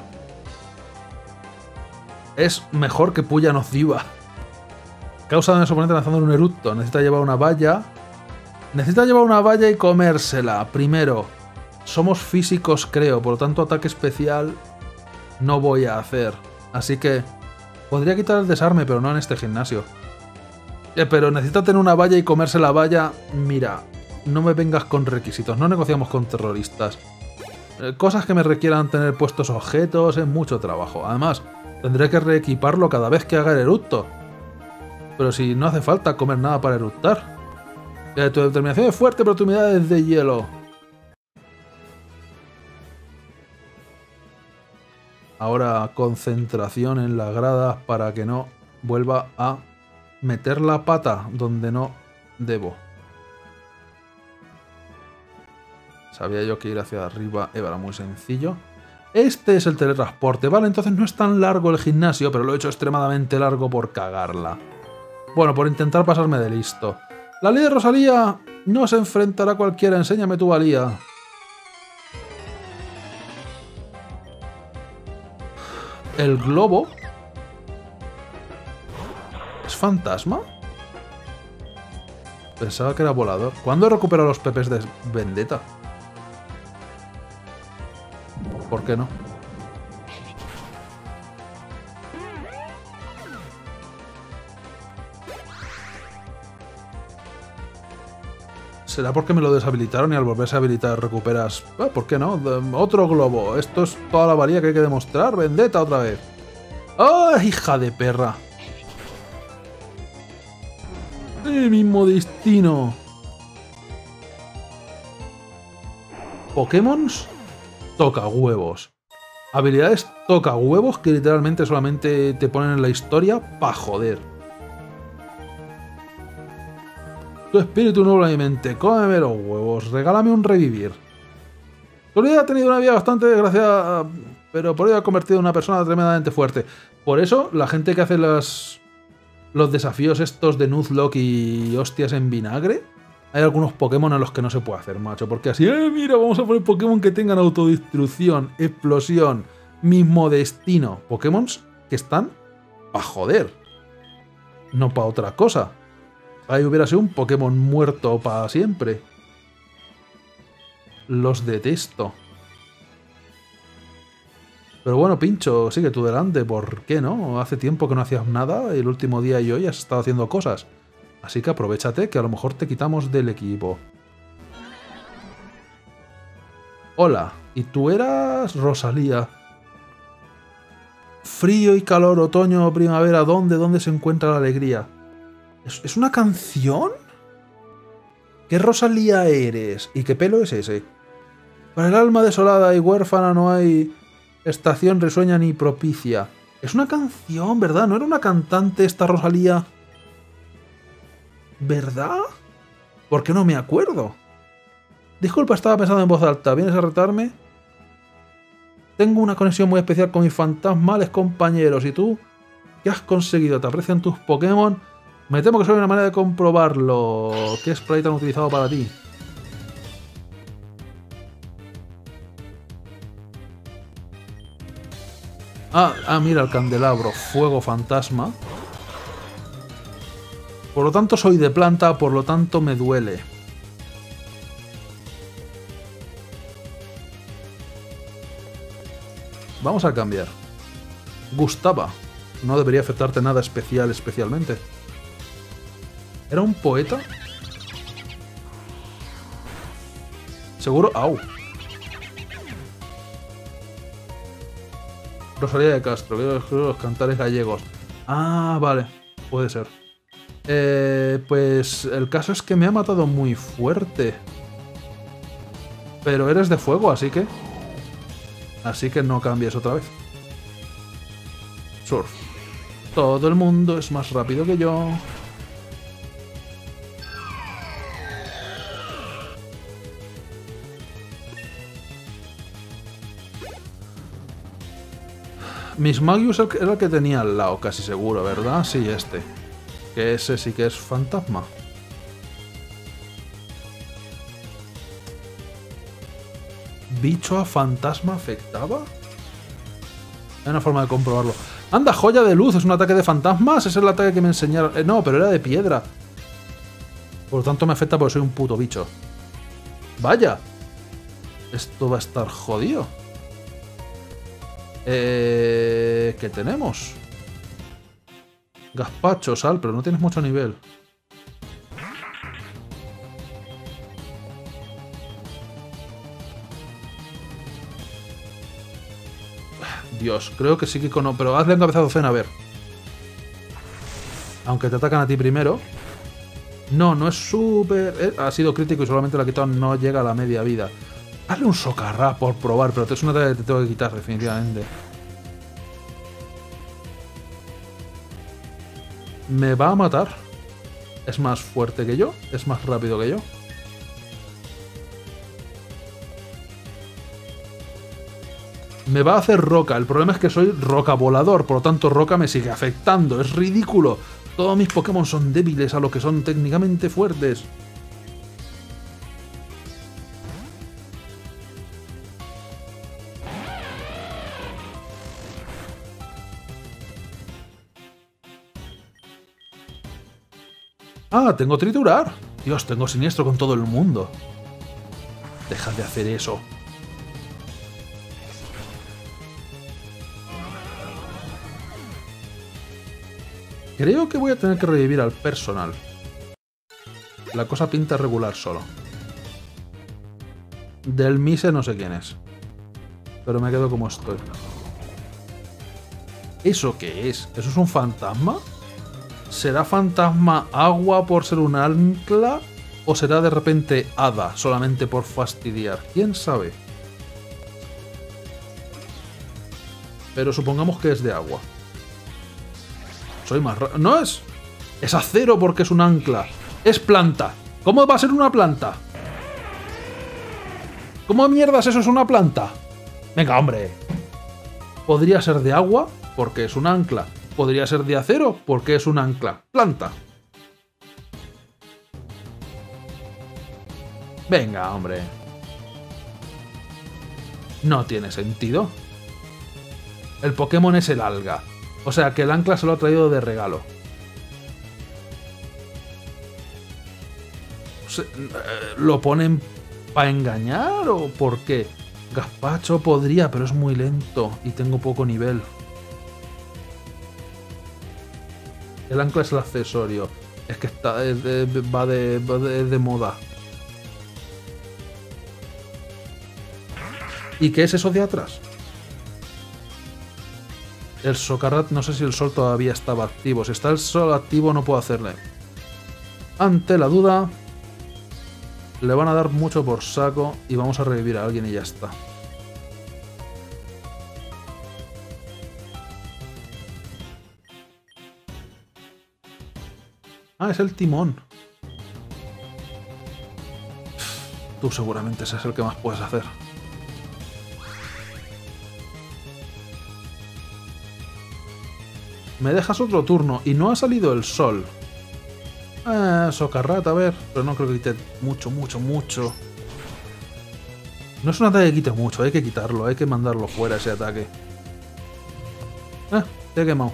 Es mejor que puya nociva. Causa daño a su oponente lanzando un eructo. Necesita llevar una valla. Necesita llevar una valla y comérsela. Primero, somos físicos, creo. Por lo tanto, ataque especial no voy a hacer. Así que podría quitar el desarme, pero no en este gimnasio. Eh, pero necesita tener una valla y comerse la valla. Mira, no me vengas con requisitos. No negociamos con terroristas. Eh, cosas que me requieran tener puestos objetos es mucho trabajo. Además, tendré que reequiparlo cada vez que haga el eructo. Pero si no hace falta comer nada para eructar. Eh, tu determinación es fuerte, pero tu humedad es de hielo. Ahora concentración en las gradas para que no vuelva a meter la pata donde no debo. Sabía yo que ir hacia arriba era muy sencillo. Este es el teletransporte. Vale, entonces no es tan largo el gimnasio, pero lo he hecho extremadamente largo por cagarla. Bueno, por intentar pasarme de listo. La ley de Rosalía no se enfrentará a cualquiera. Enséñame tu valía. El globo... ¿Es fantasma? Pensaba que era volador. ¿Cuándo he recuperado los pepes de Vendetta? ¿Por qué no? ¿Será porque me lo deshabilitaron y al volverse a habilitar recuperas? Eh, ¿Por qué no? Otro globo. Esto es toda la valía que hay que demostrar. Vendetta otra vez. ¡Oh, hija de perra! ¡El mismo destino! Pokémons toca huevos. Habilidades toca huevos que literalmente solamente te ponen en la historia pa' joder. Tu espíritu nubla mi mente, cómeme los huevos, regálame un revivir. Tu líder ha tenido una vida bastante desgraciada, pero por ello ha convertido en una persona tremendamente fuerte. Por eso, la gente que hace las, los desafíos estos de Nuzlocke y hostias en vinagre, hay algunos Pokémon a los que no se puede hacer, macho. Porque así, eh, mira, vamos a poner Pokémon que tengan autodestrucción, explosión, mismo destino. Pokémon que están pa' joder, no pa' otra cosa. Ahí hubiera sido un Pokémon muerto para siempre. Los detesto. Pero bueno, Pincho, sigue tú delante. ¿Por qué no? Hace tiempo que no hacías nada y el último día y hoy has estado haciendo cosas. Así que aprovéchate que a lo mejor te quitamos del equipo. Hola, ¿y tú eras Rosalía? Frío y calor, otoño o primavera, ¿dónde? ¿Dónde se encuentra la alegría? ¿Es, ¿Es una canción? ¿Qué Rosalía eres? ¿Y qué pelo es ese? Para el alma desolada y huérfana no hay estación risueña ni propicia. Es una canción, ¿verdad? ¿No era una cantante esta Rosalía? ¿Verdad? ¿Por qué no me acuerdo? Disculpa, estaba pensando en voz alta. ¿Vienes a retarme? Tengo una conexión muy especial con mis fantasmales compañeros. ¿Y tú? ¿Qué has conseguido? ¿Te aprecian tus Pokémon? Me temo que solo hay una manera de comprobarlo. ¿Qué sprite han utilizado para ti? Ah, ah, mira el candelabro. Fuego fantasma. Por lo tanto soy de planta, por lo tanto me duele. Vamos a cambiar. Gustaba. No debería afectarte nada especial especialmente. ¿Era un poeta? Seguro... ¡Au! Rosalía de Castro. Los cantares gallegos. Ah, vale. Puede ser. Eh, pues el caso es que me ha matado muy fuerte. Pero eres de fuego, así que... Así que no cambies otra vez. Surf. Todo el mundo es más rápido que yo. Miss Magius era el que tenía al lado, casi seguro, ¿verdad? Sí, este. Que ese sí que es fantasma. ¿Bicho a fantasma afectaba? Hay una forma de comprobarlo. ¡Anda, joya de luz! ¿Es un ataque de fantasmas? Es el ataque que me enseñaron. Eh, no, pero era de piedra. Por lo tanto me afecta porque soy un puto bicho. ¡Vaya! Esto va a estar jodido. Eh, ¿Qué tenemos? Gazpacho, sal, pero no tienes mucho nivel. Dios, creo que sí que con... Pero hazle un cabezazo Zen a ver. Aunque te atacan a ti primero. No, no es súper... Eh, ha sido crítico y solamente la ha quitado, no llega a la media vida. Hazle un socarrá por probar, pero es una tarea que te tengo que quitar definitivamente. Me va a matar. Es más fuerte que yo, es más rápido que yo. Me va a hacer roca. El problema es que soy roca volador, por lo tanto roca me sigue afectando. Es ridículo. Todos mis Pokémon son débiles a lo que son técnicamente fuertes. Ah, tengo triturar. Dios, tengo siniestro con todo el mundo. Deja de hacer eso. Creo que voy a tener que revivir al personal. La cosa pinta regular solo. Del Mise no sé quién es. Pero me quedo como estoy. ¿Eso qué es? ¿Eso es un fantasma? ¿Será fantasma agua por ser un ancla? ¿O será de repente hada solamente por fastidiar? ¿Quién sabe? Pero supongamos que es de agua. Soy más raro. ¡No es! Es acero porque es un ancla. Es planta. ¿Cómo va a ser una planta? ¿Cómo mierdas eso es una planta? Venga, hombre. Podría ser de agua porque es un ancla. Podría ser de acero porque es un ancla. Planta. Venga, hombre. No tiene sentido. El Pokémon es el alga. O sea, que el ancla se lo ha traído de regalo. ¿Lo ponen para engañar o por qué? Gazpacho podría, pero es muy lento y tengo poco nivel. El ancla es el accesorio. Es que está, es de, va, de, va de, de moda. ¿Y qué es eso de atrás? El Socarrat, no sé si el sol todavía estaba activo. Si está el sol activo no puedo hacerle. Ante la duda, le van a dar mucho por saco y vamos a revivir a alguien y ya está. Ah, es el timón. Tú seguramente ese es el que más puedes hacer. Me dejas otro turno y no ha salido el sol. Eh, Socarrat, a ver. Pero no creo que quite mucho, mucho, mucho. No es un ataque que quite mucho, hay que quitarlo, hay que mandarlo fuera ese ataque. Eh, te he quemado.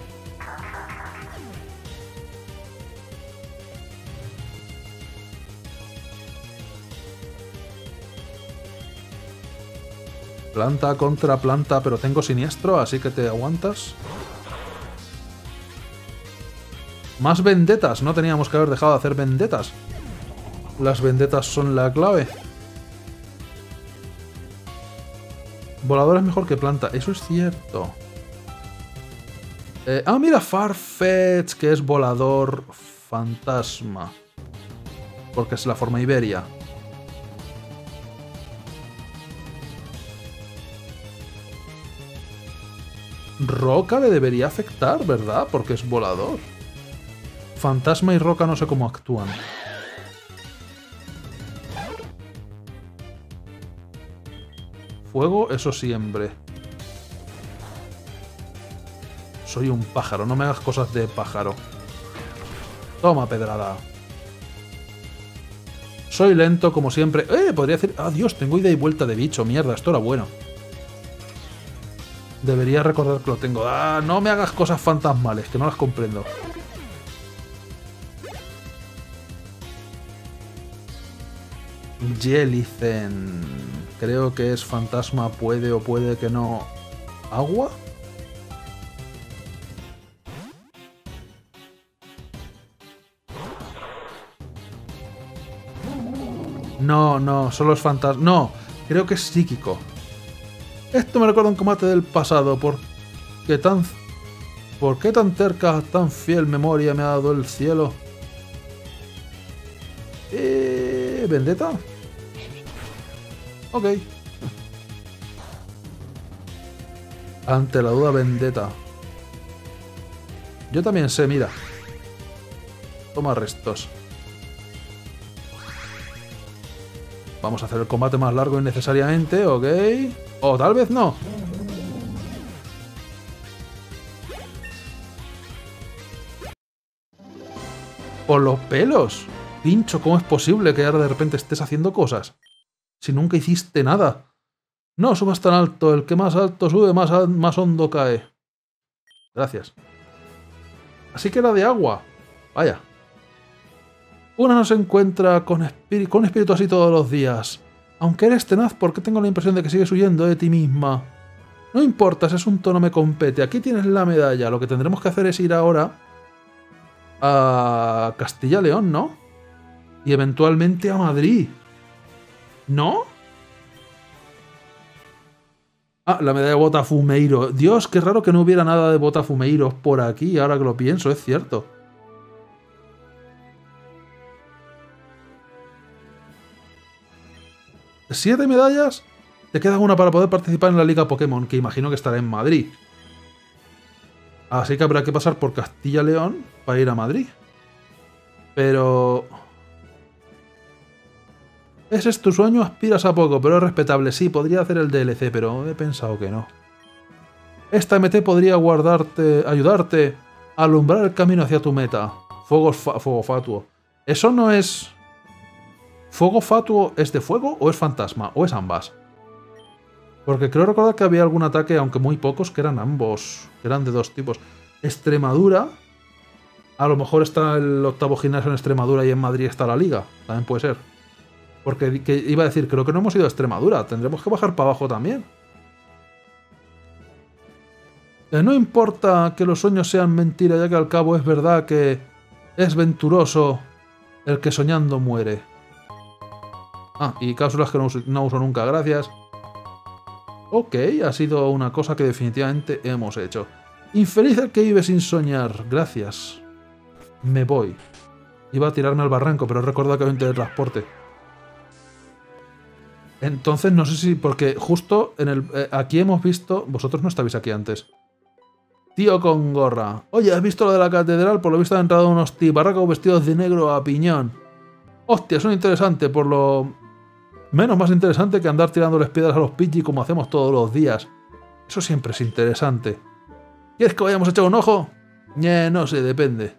Planta contra planta, pero tengo siniestro, así que te aguantas. Más vendetas, no teníamos que haber dejado de hacer vendetas. Las vendetas son la clave. Volador es mejor que planta, eso es cierto. Eh, ah, mira, Farfetch, que es volador fantasma. Porque es la forma Iberia. Roca le debería afectar, ¿verdad? Porque es volador. Fantasma y Roca no sé cómo actúan. Fuego, eso siempre. Soy un pájaro, no me hagas cosas de pájaro. Toma, pedrada. Soy lento, como siempre. ¡Eh! Podría decir... ¡Ah, Dios! Tengo ida y vuelta de bicho. Mierda, esto era bueno. Debería recordar que lo tengo. ¡Ah! No me hagas cosas fantasmales, que no las comprendo. Jellicent. Creo que es fantasma. Puede o puede que no. ¿Agua? No, no, solo es fantasma. No, creo que es psíquico. Esto me recuerda a un combate del pasado. ¿Por qué tan... ¿Por qué tan cerca, tan fiel memoria me ha dado el cielo? Eh... ¿Vendetta? Ok. Ante la duda, Vendetta. Yo también sé, mira. Toma restos. Vamos a hacer el combate más largo innecesariamente, ok. O tal vez no. Por los pelos. Pincho, ¿cómo es posible que ahora de repente estés haciendo cosas? Si nunca hiciste nada. No subas tan alto. El que más alto sube, más, más hondo cae. Gracias. Así que era de agua. Vaya. Una no se encuentra con, espíritu, con un espíritu así todos los días. Aunque eres tenaz, porque tengo la impresión de que sigues huyendo de ti misma. No importa, ese asunto no me compete. Aquí tienes la medalla. Lo que tendremos que hacer es ir ahora a Castilla-León, ¿no? Y eventualmente a Madrid. ¿No? Ah, la medalla de Botafumeiro. Dios, qué raro que no hubiera nada de Botafumeiros por aquí, ahora que lo pienso, es cierto. ¿Siete medallas? Te queda una para poder participar en la Liga Pokémon, que imagino que estará en Madrid. Así que habrá que pasar por Castilla-León para ir a Madrid. Pero... Ese es tu sueño, aspiras a poco, pero es respetable. Sí, podría hacer el D L C, pero he pensado que no. Esta M T podría guardarte, ayudarte a alumbrar el camino hacia tu meta. Fuego, fa fuego fatuo. Eso no es... ¿Fuego fatuo es de fuego o es fantasma? ¿O es ambas? Porque creo recordar que había algún ataque, aunque muy pocos, que eran ambos. Que eran de dos tipos. Extremadura. A lo mejor está el octavo gimnasio en Extremadura y en Madrid está la liga. También puede ser. Porque que iba a decir, creo que no hemos ido a Extremadura. Tendremos que bajar para abajo también. Eh, no importa que los sueños sean mentira, ya que al cabo es verdad que es venturoso el que soñando muere. Ah, y cápsulas que no uso, no uso nunca, gracias. Ok, ha sido una cosa que definitivamente hemos hecho. Infeliz el que vive sin soñar, gracias. Me voy. Iba a tirarme al barranco, pero he recordado que hay un teletransporte. Entonces no sé si... Porque justo en el eh, aquí hemos visto... Vosotros no estabais aquí antes. Tío con gorra. Oye, ¿has visto lo de la catedral? Por lo visto han entrado unos tibarracos vestidos de negro a piñón. Hostia, son interesantes, por lo... Menos más interesante que andar tirándoles piedras a los Pidgey como hacemos todos los días. Eso siempre es interesante. ¿Quieres que vayamos a echar un ojo? Eh, no sé, depende.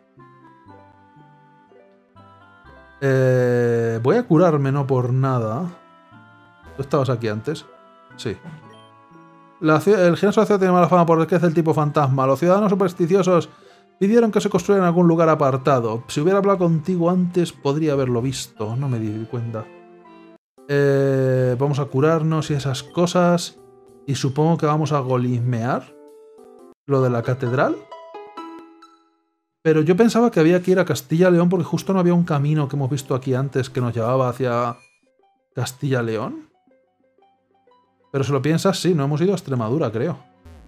Eh, voy a curarme, no por nada. ¿Tú estabas aquí antes? Sí. La ciudad, el gimnasio de la ciudad tiene mala fama por el que es del tipo fantasma. Los ciudadanos supersticiosos pidieron que se construyera en algún lugar apartado. Si hubiera hablado contigo antes, podría haberlo visto. No me di cuenta. Eh, vamos a curarnos y esas cosas. Y supongo que vamos a golismear lo de la catedral. Pero yo pensaba que había que ir a Castilla-León porque justo no había un camino que hemos visto aquí antes que nos llevaba hacia Castilla-León. Pero si lo piensas, sí, no hemos ido a Extremadura, creo.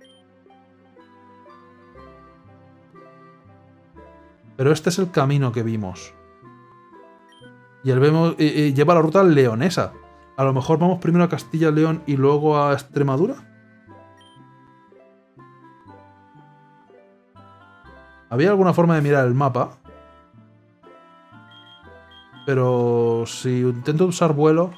Pero este es el camino que vimos. Y, el vemos, y, y lleva la ruta leonesa. A lo mejor vamos primero a Castilla-León y luego a Extremadura. Había alguna forma de mirar el mapa. Pero si intento usar vuelo...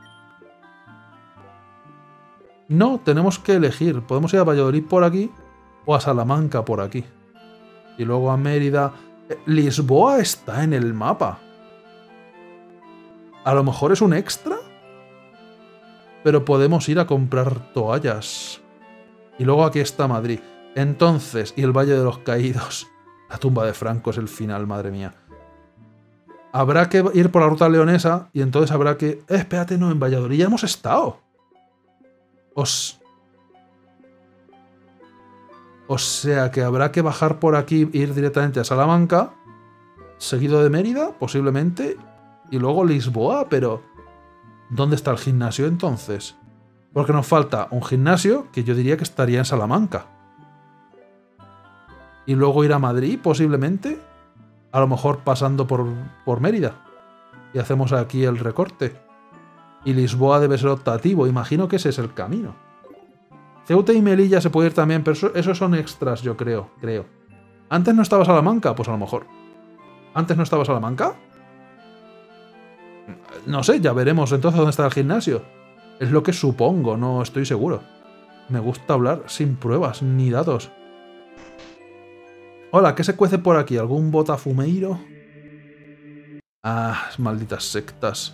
No, tenemos que elegir. Podemos ir a Valladolid por aquí O a Salamanca por aquí. Y luego a Mérida. Lisboa está en el mapa. A lo mejor es un extra. Pero podemos ir a comprar toallas. Y luego aquí está Madrid. Entonces, y el Valle de los Caídos. La tumba de Franco es el final, madre mía. Habrá que ir por la ruta leonesa y entonces habrá que... Eh, espérate, no, en Valladolid ya hemos estado. Os... O sea que habrá que bajar por aquí e ir directamente a Salamanca, seguido de Mérida, posiblemente, y luego Lisboa, pero... ¿Dónde está el gimnasio entonces? Porque nos falta un gimnasio que yo diría que estaría en Salamanca. Y luego ir a Madrid, posiblemente. A lo mejor pasando por, por Mérida. Y hacemos aquí el recorte. Y Lisboa debe ser optativo. Imagino que ese es el camino. Ceuta y Melilla se puede ir también, pero eso, esos son extras, yo creo. creo. ¿Antes no estaba Salamanca? Pues a lo mejor. ¿Antes no estaba Salamanca? No sé, ya veremos entonces dónde está el gimnasio. Es lo que supongo, no estoy seguro. Me gusta hablar sin pruebas ni datos. Hola, ¿qué se cuece por aquí? ¿Algún botafumeiro? Ah, malditas sectas.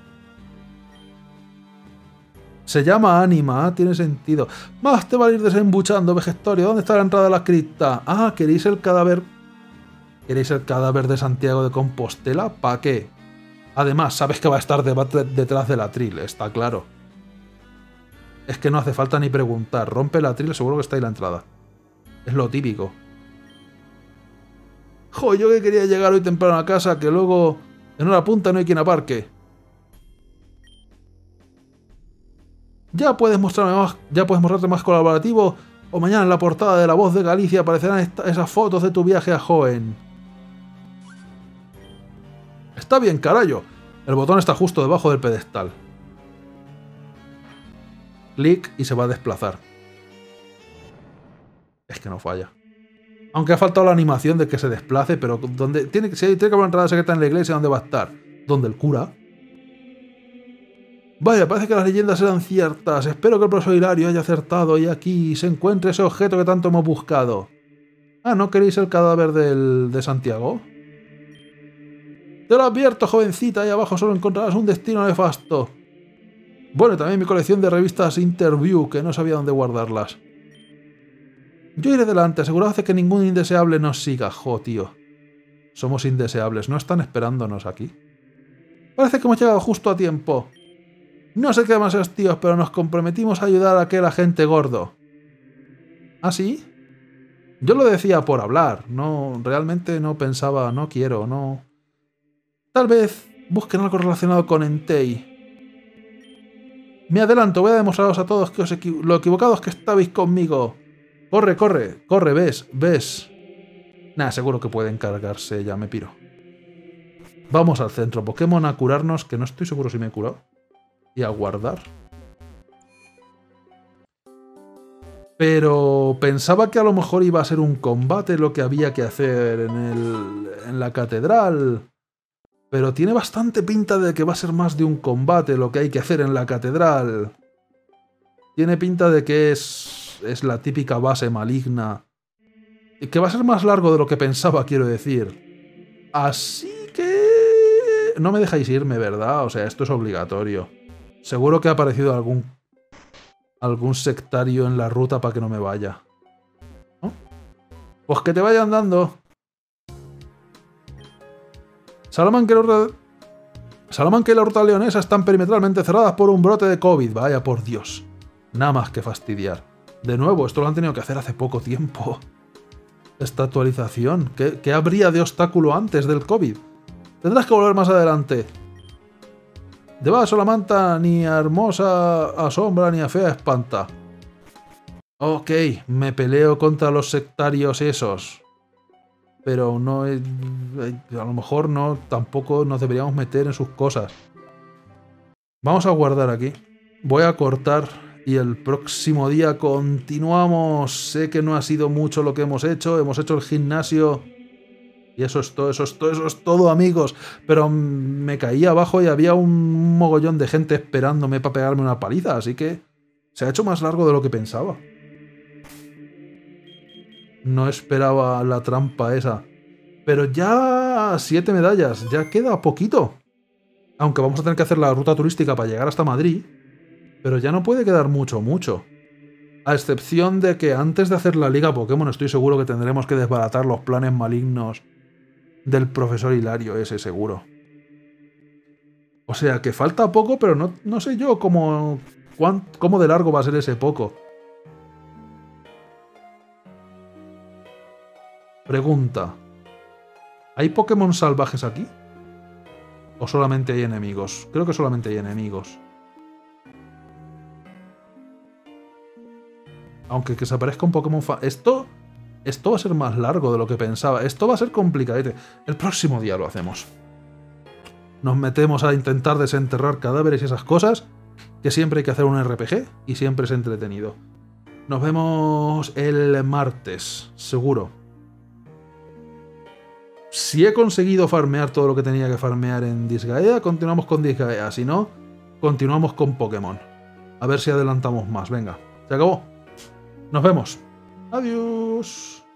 Se llama Ánima, tiene sentido. Más te vale ir desembuchando, Vegestorio. ¿Dónde está la entrada de la cripta? Ah, ¿queréis el cadáver? ¿Queréis el cadáver de Santiago de Compostela? ¿Para qué? Además, sabes que va a estar detrás del atril, está claro. Es que no hace falta ni preguntar. Rompe el atril, seguro que está ahí la entrada. Es lo típico. Jo, yo que quería llegar hoy temprano a casa, que luego en una punta no hay quien aparque. Ya puedes mostrarme más, ya puedes mostrarte más colaborativo, o mañana en la portada de La Voz de Galicia aparecerán esta, esas fotos de tu viaje a Jaén. Está bien, carayo. El botón está justo debajo del pedestal. Clic y se va a desplazar. Es que no falla. Aunque ha faltado la animación de que se desplace, pero donde tiene, si tiene que haber una entrada secreta en la iglesia, ¿dónde va a estar? ¿Dónde el cura? Vaya, parece que las leyendas eran ciertas. Espero que el profesor Hilario haya acertado y aquí se encuentre ese objeto que tanto hemos buscado. Ah, ¿no queréis el cadáver del, de Santiago? Te lo advierto, jovencita, ahí abajo solo encontrarás un destino nefasto. Bueno, y también mi colección de revistas Interview, que no sabía dónde guardarlas. Yo iré delante, aseguraos de que ningún indeseable nos siga. Jo, tío. Somos indeseables, ¿no están esperándonos aquí? Parece que hemos llegado justo a tiempo. No sé qué demasiados tíos, pero nos comprometimos a ayudar a aquel agente gordo. ¿Ah, sí? Yo lo decía por hablar, no, realmente no pensaba, no quiero, no... Tal vez busquen algo relacionado con Entei. Me adelanto, voy a demostraros a todos que os equi lo equivocados que estabais conmigo. Corre, corre, corre, ves, ves. Nah, seguro que pueden cargarse, ya me piro. Vamos al centro Pokémon a curarnos, que no estoy seguro si me he curado. Y a guardar. Pero pensaba que a lo mejor iba a ser un combate lo que había que hacer en, el, en la catedral. Pero tiene bastante pinta de que va a ser más de un combate lo que hay que hacer en la catedral. Tiene pinta de que es, es la típica base maligna. Y que va a ser más largo de lo que pensaba, quiero decir. Así que... No me dejáis irme, ¿verdad? O sea, esto es obligatorio. Seguro que ha aparecido algún... algún sectario en la ruta para que no me vaya. ¿No? Pues que te vayan dando. Salamanca y, la ruta... Salamanca y la ruta leonesa están perimetralmente cerradas por un brote de COVID. Vaya por Dios. Nada más que fastidiar. De nuevo, esto lo han tenido que hacer hace poco tiempo. Esta actualización. ¿Qué, qué habría de obstáculo antes del COVID? Tendrás que volver más adelante. De vaso la manta, ni a hermosa asombra, ni a fea espanta. Ok, me peleo contra los sectarios esos. Pero no... A lo mejor no, tampoco nos deberíamos meter en sus cosas. Vamos a guardar aquí. Voy a cortar y el próximo día continuamos. Sé que no ha sido mucho lo que hemos hecho. Hemos hecho el gimnasio... Y eso es todo, eso es todo, eso es todo, amigos. Pero me caí abajo y había un mogollón de gente esperándome para pegarme una paliza. Así que se ha hecho más largo de lo que pensaba. No esperaba la trampa esa. Pero ya siete medallas, ya queda poquito. Aunque vamos a tener que hacer la ruta turística para llegar hasta Madrid. Pero ya no puede quedar mucho, mucho. A excepción de que antes de hacer la Liga Pokémon estoy seguro que tendremos que desbaratar los planes malignos del profesor Hilario ese, seguro. O sea, que falta poco, pero no, no sé yo cómo, cuán, cómo de largo va a ser ese poco. Pregunta. ¿Hay Pokémon salvajes aquí? ¿O solamente hay enemigos? Creo que solamente hay enemigos. Aunque que se aparezca un Pokémon... Fa esto, esto va a ser más largo de lo que pensaba. Esto va a ser complicadete. El próximo día lo hacemos. Nos metemos a intentar desenterrar cadáveres y esas cosas, que siempre hay que hacer un R P G y siempre es entretenido. Nos vemos el martes, seguro. Si he conseguido farmear todo lo que tenía que farmear en Disgaea, continuamos con Disgaea. Si no, continuamos con Pokémon. A ver si adelantamos más. Venga, se acabó. Nos vemos. Adiós.